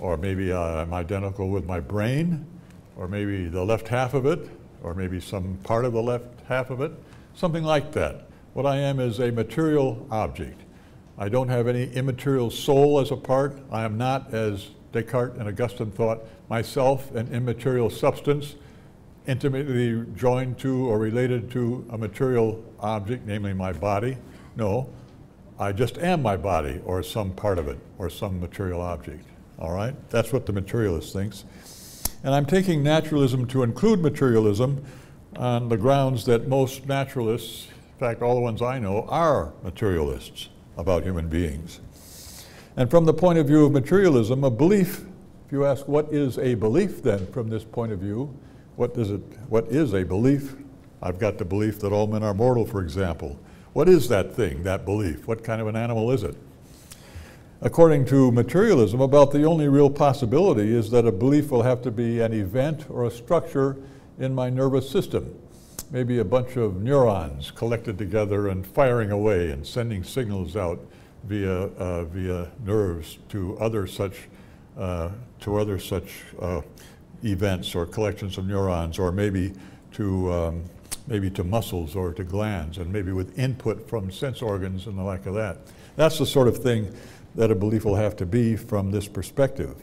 or maybe uh, I'm identical with my brain, or maybe the left half of it, or maybe some part of the left half of it, something like that. What I am is a material object. I don't have any immaterial soul as a part. I am not, as Descartes and Augustine thought, myself an immaterial substance intimately joined to or related to a material object, namely my body. No, I just am my body or some part of it or some material object. All right? That's what the materialist thinks. And I'm taking naturalism to include materialism on the grounds that most naturalists, in fact all the ones I know, are materialists about human beings. And from the point of view of materialism, a belief, if you ask what is a belief then from this point of view, what is it, what is a belief? I've got the belief that all men are mortal, for example. What is that thing, that belief? What kind of an animal is it? According to materialism, about the only real possibility is that a belief will have to be an event or a structure in my nervous system. Maybe a bunch of neurons collected together and firing away and sending signals out via, uh, via nerves to other such, uh, to other such uh, events or collections of neurons, or maybe to, um, maybe to muscles or to glands, and maybe with input from sense organs and the like of that. That's the sort of thing that a belief will have to be from this perspective.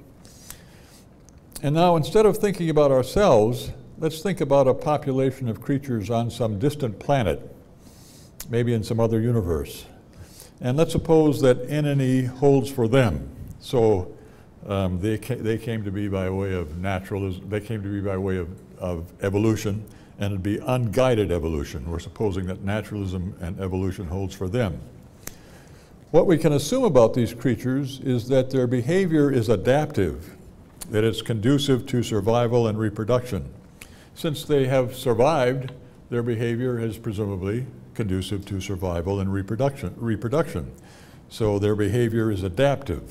And now, instead of thinking about ourselves, let's think about a population of creatures on some distant planet, maybe in some other universe. And let's suppose that N N E holds for them. So um, they, ca they came to be by way of naturalism, they came to be by way of, of evolution, and it'd be unguided evolution. We're supposing that naturalism and evolution holds for them. What we can assume about these creatures is that their behavior is adaptive, that it's conducive to survival and reproduction. Since they have survived, their behavior is presumably conducive to survival and reproduction. reproduction. So their behavior is adaptive.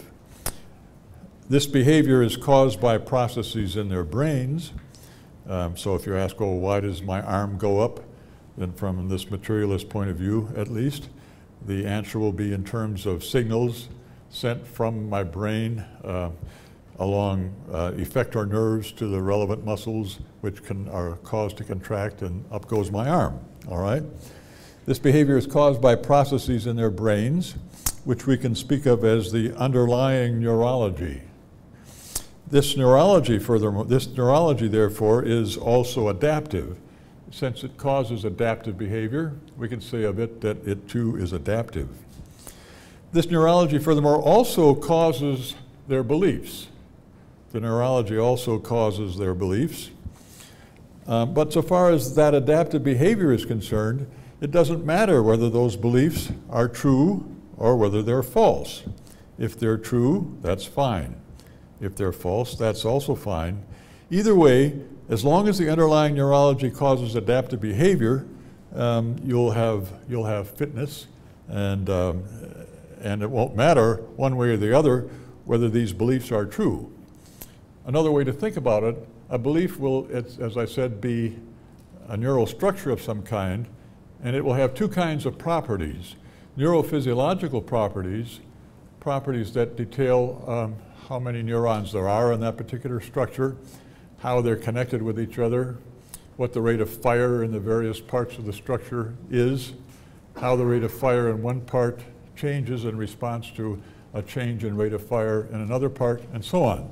This behavior is caused by processes in their brains. Um, so if you ask, oh, why does my arm go up? Then from this materialist point of view, at least, the answer will be in terms of signals sent from my brain uh, along uh, effector nerves to the relevant muscles, which can, are caused to contract, and up goes my arm, all right? This behavior is caused by processes in their brains, which we can speak of as the underlying neurology. This neurology, furthermore, this neurology, therefore, is also adaptive. Since it causes adaptive behavior, we can say of it that it too is adaptive. This neurology, furthermore, also causes their beliefs. The neurology also causes their beliefs. Um, but so far as that adaptive behavior is concerned, it doesn't matter whether those beliefs are true or whether they're false. If they're true, that's fine. If they're false, that's also fine. Either way, as long as the underlying neurology causes adaptive behavior, um, you'll have you'll have fitness, and um, and it won't matter one way or the other whether these beliefs are true. Another way to think about it, a belief will, it's, as I said, be a neural structure of some kind, and it will have two kinds of properties: neurophysiological properties, properties that detail um, how many neurons there are in that particular structure, how they're connected with each other, what the rate of fire in the various parts of the structure is, how the rate of fire in one part changes in response to a change in rate of fire in another part, and so on.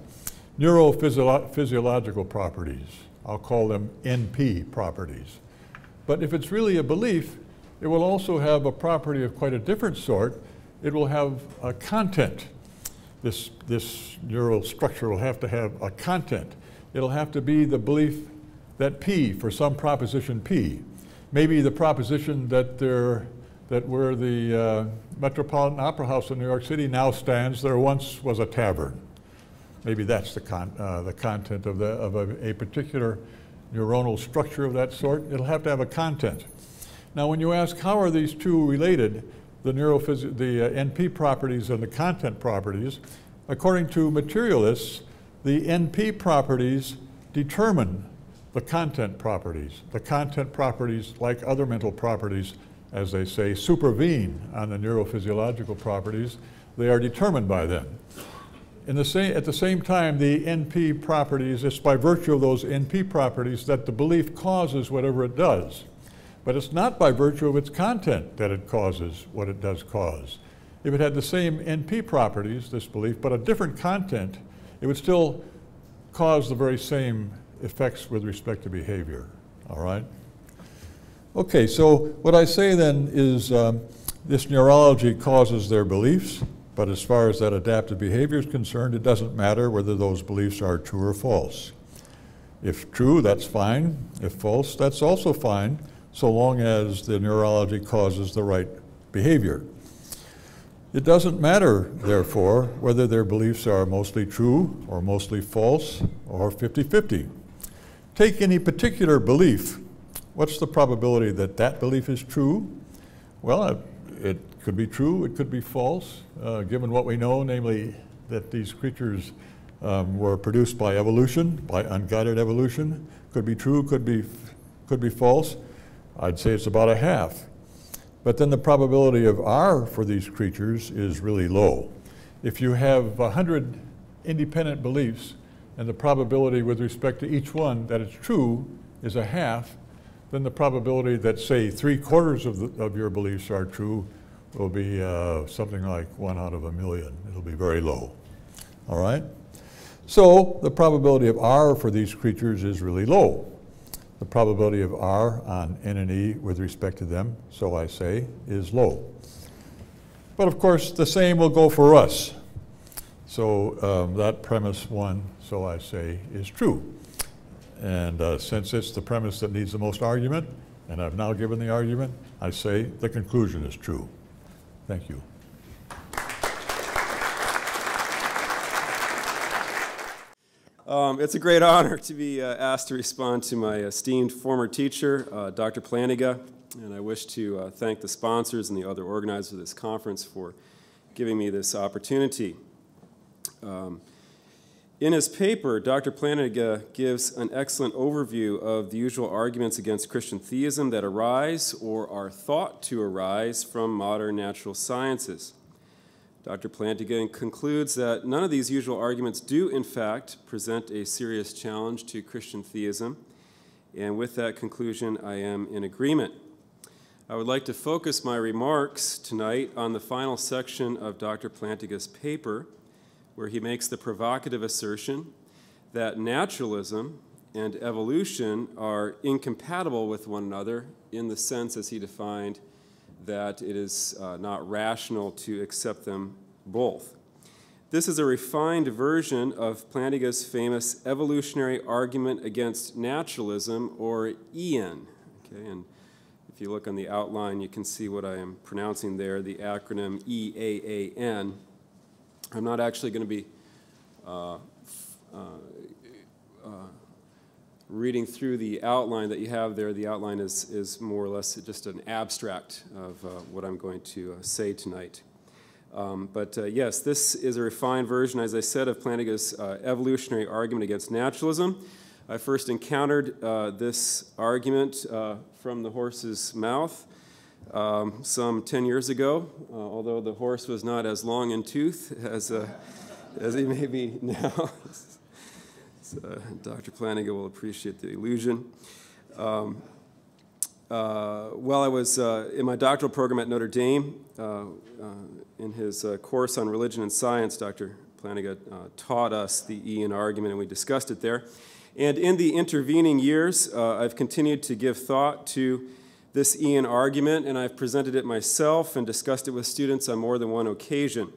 Neurophysiological properties, I'll call them N P properties. But if it's really a belief, it will also have a property of quite a different sort. It will have a content. This, this neural structure will have to have a content. It'll have to be the belief that P, for some proposition P, maybe the proposition that there, that where the uh, Metropolitan Opera House in New York City now stands, there once was a tavern. Maybe that's the, con uh, the content of, the, of a, a particular neuronal structure of that sort. It'll have to have a content. Now, when you ask how are these two related, the, neurophys the uh, N P properties and the content properties, according to materialists, the N P properties determine the content properties. The content properties, like other mental properties, as they say, supervene on the neurophysiological properties. They are determined by them. in the same, at the same time, the N P properties, it's by virtue of those N P properties that the belief causes whatever it does. But it's not by virtue of its content that it causes what it does cause. If it had the same N P properties, this belief, but a different content, it would still cause the very same effects with respect to behavior, all right? Okay, so what I say then is um, this neurology causes their beliefs, but as far as that adaptive behavior is concerned, it doesn't matter whether those beliefs are true or false. If true, that's fine. If false, that's also fine, so long as the neurology causes the right behavior. It doesn't matter, therefore, whether their beliefs are mostly true or mostly false or fifty fifty. Take any particular belief. What's the probability that that belief is true? Well, it could be true, it could be false, uh, given what we know, namely that these creatures um, were produced by evolution, by unguided evolution. Could be true, could be, could be false. I'd say it's about a half. But then the probability of R for these creatures is really low. If you have one hundred independent beliefs and the probability with respect to each one that it's true is a half, then the probability that, say, three quarters of, the, of your beliefs are true will be uh, something like one out of a million. It'll be very low, all right? So the probability of R for these creatures is really low. The probability of R on N and E with respect to them, so I say, is low. But of course, the same will go for us. So um, that premise one, so I say, is true. And uh, since it's the premise that needs the most argument, and I've now given the argument, I say the conclusion is true. Thank you. Um, it's a great honor to be uh, asked to respond to my esteemed former teacher, uh, Doctor Plantinga, and I wish to uh, thank the sponsors and the other organizers of this conference for giving me this opportunity. Um, in his paper, Doctor Plantinga gives an excellent overview of the usual arguments against Christian theism that arise or are thought to arise from modern natural sciences. Doctor Plantinga concludes that none of these usual arguments do, in fact, present a serious challenge to Christian theism, and with that conclusion, I am in agreement. I would like to focus my remarks tonight on the final section of Doctor Plantinga's paper, where he makes the provocative assertion that naturalism and evolution are incompatible with one another in the sense, as he defined, that it is uh, not rational to accept them both. This is a refined version of Plantinga's famous evolutionary argument against naturalism, or E N. Okay, and if you look on the outline, you can see what I am pronouncing there, the acronym E A A N. I'm not actually going to be uh, uh, uh, reading through the outline that you have there. The outline is, is more or less just an abstract of uh, what I'm going to uh, say tonight. Um, but uh, yes, this is a refined version, as I said, of Plantinga's uh, evolutionary argument against naturalism. I first encountered uh, this argument uh, from the horse's mouth um, some ten years ago, uh, although the horse was not as long in tooth as, uh, as he may be now. So, uh, Doctor Plantinga will appreciate the illusion. Um, uh, while I was uh, in my doctoral program at Notre Dame, uh, uh, in his uh, course on religion and science, Doctor Plantinga uh, taught us the E N argument, and we discussed it there. And in the intervening years, uh, I've continued to give thought to this E N argument, and I've presented it myself and discussed it with students on more than one occasion.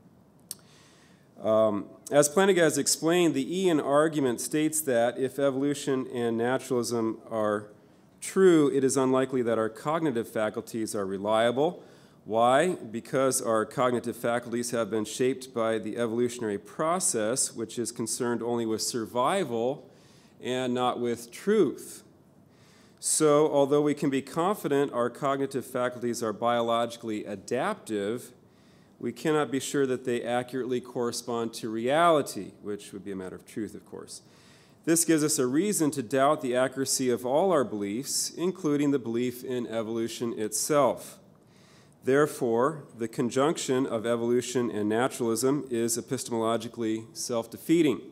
Um, as Plantinga has explained, the E N argument states that if evolution and naturalism are true, it is unlikely that our cognitive faculties are reliable. Why? Because our cognitive faculties have been shaped by the evolutionary process, which is concerned only with survival and not with truth. So, although we can be confident our cognitive faculties are biologically adaptive, we cannot be sure that they accurately correspond to reality, which would be a matter of truth, of course. This gives us a reason to doubt the accuracy of all our beliefs, including the belief in evolution itself. Therefore, the conjunction of evolution and naturalism is epistemologically self-defeating.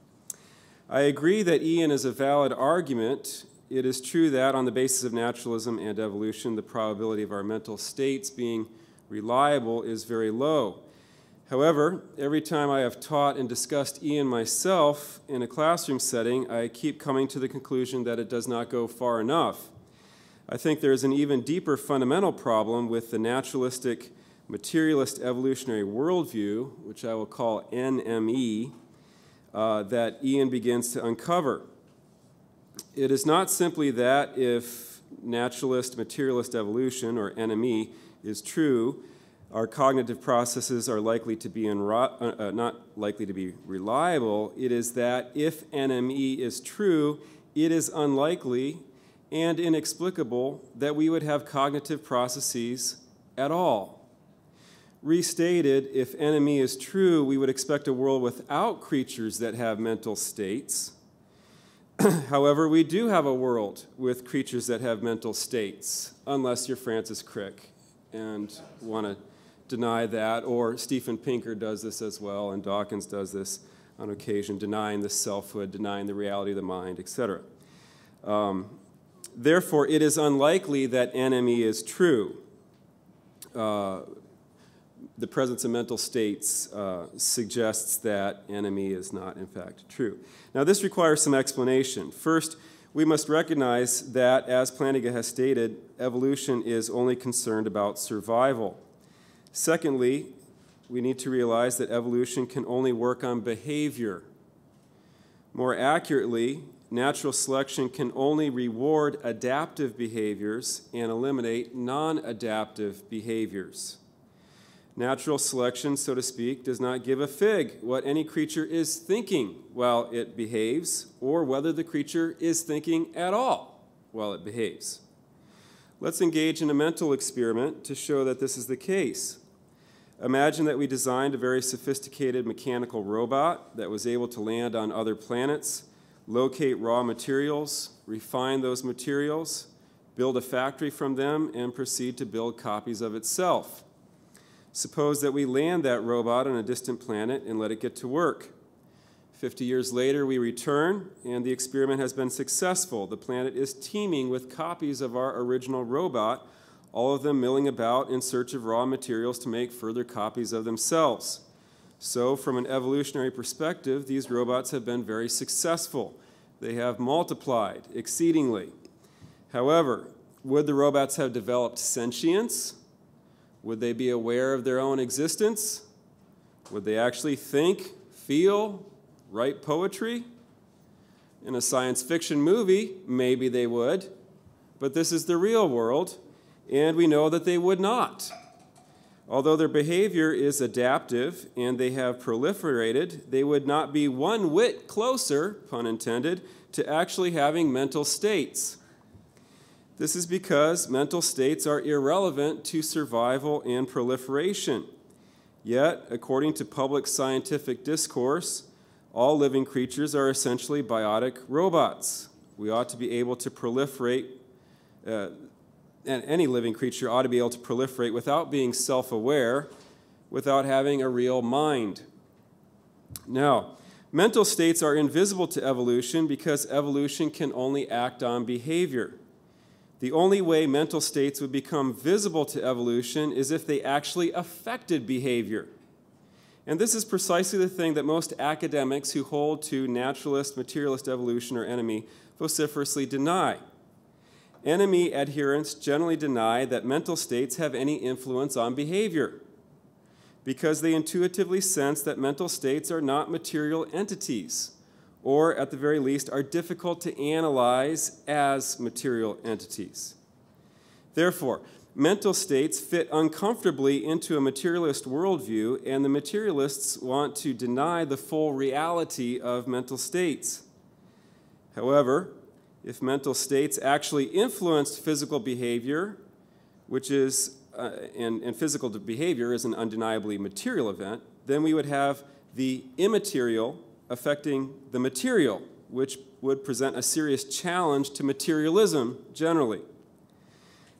I agree that Ian is a valid argument. It is true that on the basis of naturalism and evolution, the probability of our mental states being reliable is very low. However, every time I have taught and discussed Ian myself in a classroom setting, I keep coming to the conclusion that it does not go far enough. I think there is an even deeper fundamental problem with the naturalistic materialist evolutionary worldview, which I will call N M E, uh, that Ian begins to uncover. It is not simply that if naturalist materialist evolution, or N M E, is true, our cognitive processes are likely to be uh, uh, not likely to be reliable. It is that if N M E is true, it is unlikely and inexplicable that we would have cognitive processes at all. Restated, if N M E is true, we would expect a world without creatures that have mental states. However, we do have a world with creatures that have mental states, unless you're Francis Crick and want to deny that, or Stephen Pinker does this as well, and Dawkins does this on occasion, denying the selfhood, denying the reality of the mind, et cetera. Um, therefore, it is unlikely that N M E is true. Uh, the presence of mental states uh, suggests that N M E is not, in fact, true. Now, this requires some explanation. First, we must recognize that, as Plantinga has stated, evolution is only concerned about survival. Secondly, we need to realize that evolution can only work on behavior. More accurately, natural selection can only reward adaptive behaviors and eliminate non-adaptive behaviors. Natural selection, so to speak, does not give a fig what any creature is thinking while it behaves, or whether the creature is thinking at all while it behaves. Let's engage in a mental experiment to show that this is the case. Imagine that we designed a very sophisticated mechanical robot that was able to land on other planets, locate raw materials, refine those materials, build a factory from them, and proceed to build copies of itself. Suppose that we land that robot on a distant planet and let it get to work. Fifty years later, we return, and the experiment has been successful. The planet is teeming with copies of our original robot, all of them milling about in search of raw materials to make further copies of themselves. So, from an evolutionary perspective, these robots have been very successful. They have multiplied exceedingly. However, would the robots have developed sentience? Would they be aware of their own existence? Would they actually think, feel, write poetry? In a science fiction movie, maybe they would, but this is the real world, and we know that they would not. Although their behavior is adaptive and they have proliferated, they would not be one whit closer, pun intended, to actually having mental states. This is because mental states are irrelevant to survival and proliferation. Yet, according to public scientific discourse, all living creatures are essentially biotic robots. We ought to be able to proliferate, uh, and any living creature ought to be able to proliferate without being self-aware, without having a real mind. Now, mental states are invisible to evolution because evolution can only act on behavior. The only way mental states would become visible to evolution is if they actually affected behavior. And this is precisely the thing that most academics who hold to naturalist, materialist evolution, or N M E vociferously deny. N M E adherents generally deny that mental states have any influence on behavior because they intuitively sense that mental states are not material entities, or at the very least are difficult to analyze as material entities. Therefore, mental states fit uncomfortably into a materialist worldview, and the materialists want to deny the full reality of mental states. However, if mental states actually influenced physical behavior, which is, uh, and, and physical behavior is an undeniably material event, then we would have the immaterial affecting the material, which would present a serious challenge to materialism generally.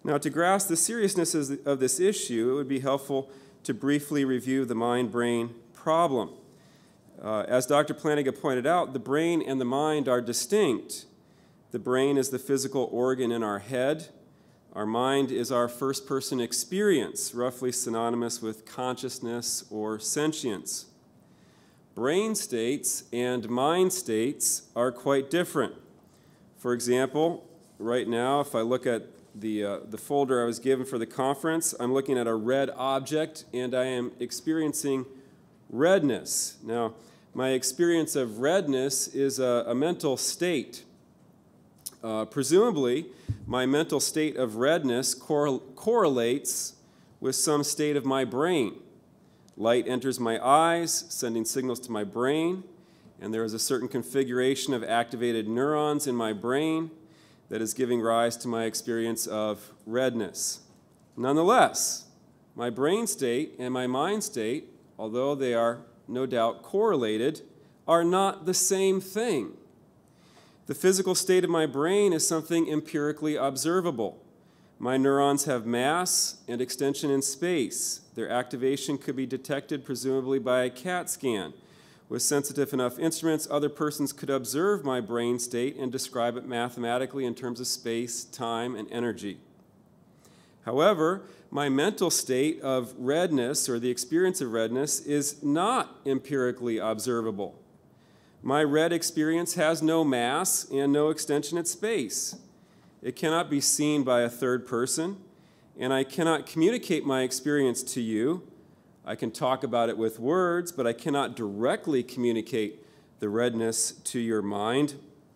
Now, to grasp the seriousness of this issue, it would be helpful to briefly review the mind-brain problem. Uh, as Doctor Plantinga pointed out, the brain and the mind are distinct. The brain is the physical organ in our head. Our mind is our first-person experience, roughly synonymous with consciousness or sentience. Brain states and mind states are quite different. For example, right now, if I look at the, uh, the folder I was given for the conference, I'm looking at a red object, and I am experiencing redness. Now, my experience of redness is a, a mental state. Uh, presumably, my mental state of redness cor correlates with some state of my brain. Light enters my eyes, sending signals to my brain, and there is a certain configuration of activated neurons in my brain that is giving rise to my experience of redness. Nonetheless, my brain state and my mind state, although they are no doubt correlated, are not the same thing. The physical state of my brain is something empirically observable. My neurons have mass and extension in space. Their activation could be detected presumably by a CAT scan. With sensitive enough instruments, other persons could observe my brain state and describe it mathematically in terms of space, time, and energy. However, my mental state of redness, or the experience of redness, is not empirically observable. My red experience has no mass and no extension in space. It cannot be seen by a third person, and I cannot communicate my experience to you. I can talk about it with words, but I cannot directly communicate the redness to your mind.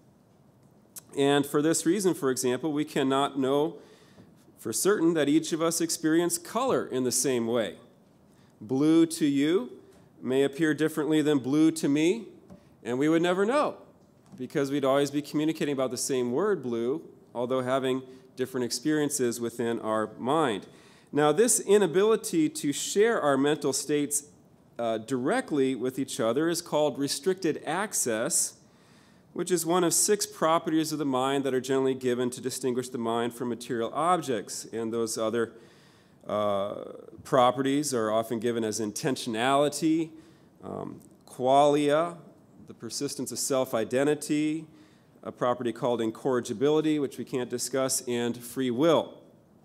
And for this reason, for example, we cannot know for certain that each of us experience color in the same way. Blue to you may appear differently than blue to me, and we would never know because we'd always be communicating about the same word, blue, although having different experiences within our mind. Now, this inability to share our mental states uh, directly with each other is called restricted access, which is one of six properties of the mind that are generally given to distinguish the mind from material objects. And those other uh, properties are often given as intentionality, um, qualia, the persistence of self-identity, a property called incorrigibility, which we can't discuss, and free will.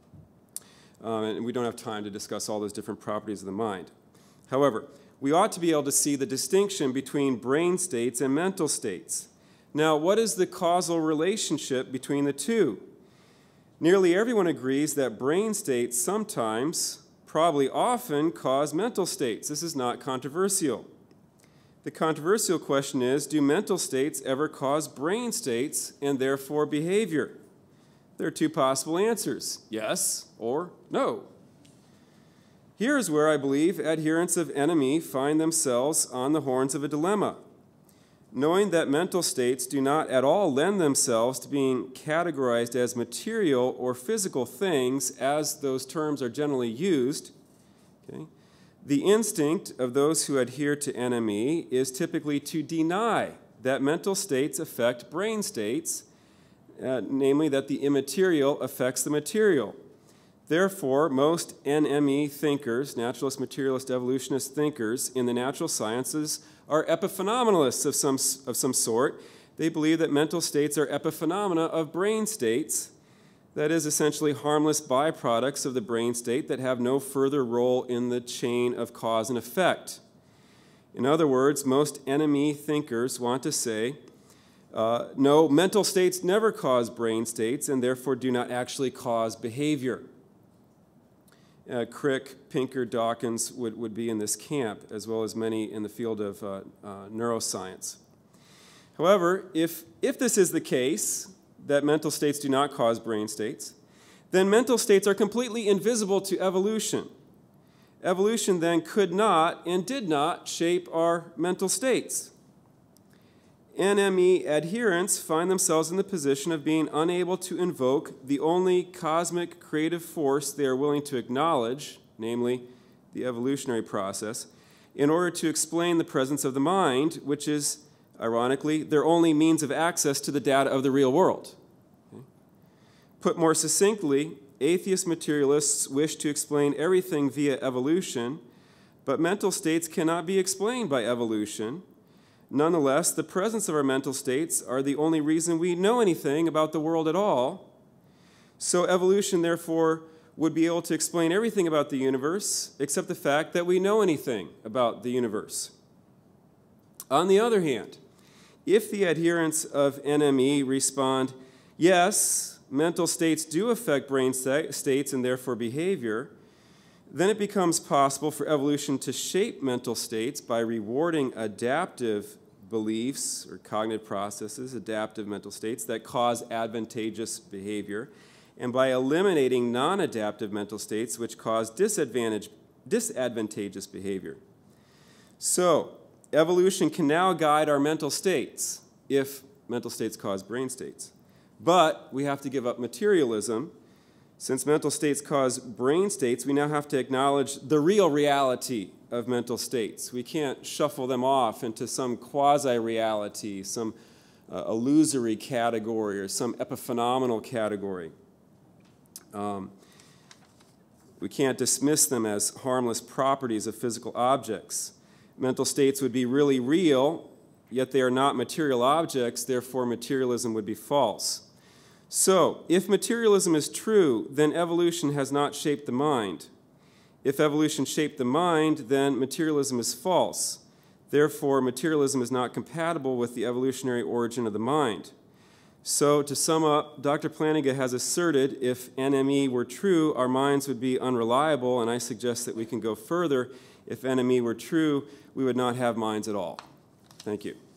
Um, and we don't have time to discuss all those different properties of the mind. However, we ought to be able to see the distinction between brain states and mental states. Now, what is the causal relationship between the two? Nearly everyone agrees that brain states sometimes, probably often, cause mental states. This is not controversial. The controversial question is, do mental states ever cause brain states and therefore behavior? There are two possible answers, yes or no. Here is where I believe adherents of N M E find themselves on the horns of a dilemma. Knowing that mental states do not at all lend themselves to being categorized as material or physical things, as those terms are generally used, okay, the instinct of those who adhere to N M E is typically to deny that mental states affect brain states, Uh, namely that the immaterial affects the material. Therefore, most N M E thinkers, naturalist, materialist, evolutionist thinkers in the natural sciences, are epiphenomenalists of some, of some sort. They believe that mental states are epiphenomena of brain states, that is, essentially harmless byproducts of the brain state that have no further role in the chain of cause and effect. In other words, most N M E thinkers want to say, Uh, no, mental states never cause brain states and therefore do not actually cause behavior. Uh, Crick, Pinker, Dawkins would, would be in this camp, as well as many in the field of uh, uh, neuroscience. However, if, if this is the case, that mental states do not cause brain states, then mental states are completely invisible to evolution. Evolution then could not and did not shape our mental states. N M E adherents find themselves in the position of being unable to invoke the only cosmic creative force they are willing to acknowledge, namely the evolutionary process, in order to explain the presence of the mind, which is, ironically, their only means of access to the data of the real world. Okay? Put more succinctly, atheist materialists wish to explain everything via evolution, but mental states cannot be explained by evolution. Nonetheless, the presence of our mental states are the only reason we know anything about the world at all. So evolution, therefore, would be able to explain everything about the universe except the fact that we know anything about the universe. On the other hand, if the adherents of N M E respond, yes, mental states do affect brain sta- states and therefore behavior, then it becomes possible for evolution to shape mental states by rewarding adaptive beliefs or cognitive processes, adaptive mental states that cause advantageous behavior, and by eliminating non-adaptive mental states which cause disadvantage, disadvantageous behavior. So, evolution can now guide our mental states if mental states cause brain states. But we have to give up materialism. Since mental states cause brain states, we now have to acknowledge the real reality of mental states. We can't shuffle them off into some quasi-reality, some uh, illusory category, or some epiphenomenal category. Um, we can't dismiss them as harmless properties of physical objects. Mental states would be really real, yet they are not material objects, therefore materialism would be false. So, if materialism is true, then evolution has not shaped the mind. If evolution shaped the mind, then materialism is false. Therefore, materialism is not compatible with the evolutionary origin of the mind. So, to sum up, Doctor Plantinga has asserted if N M E were true, our minds would be unreliable, and I suggest that we can go further. If N M E were true, we would not have minds at all. Thank you.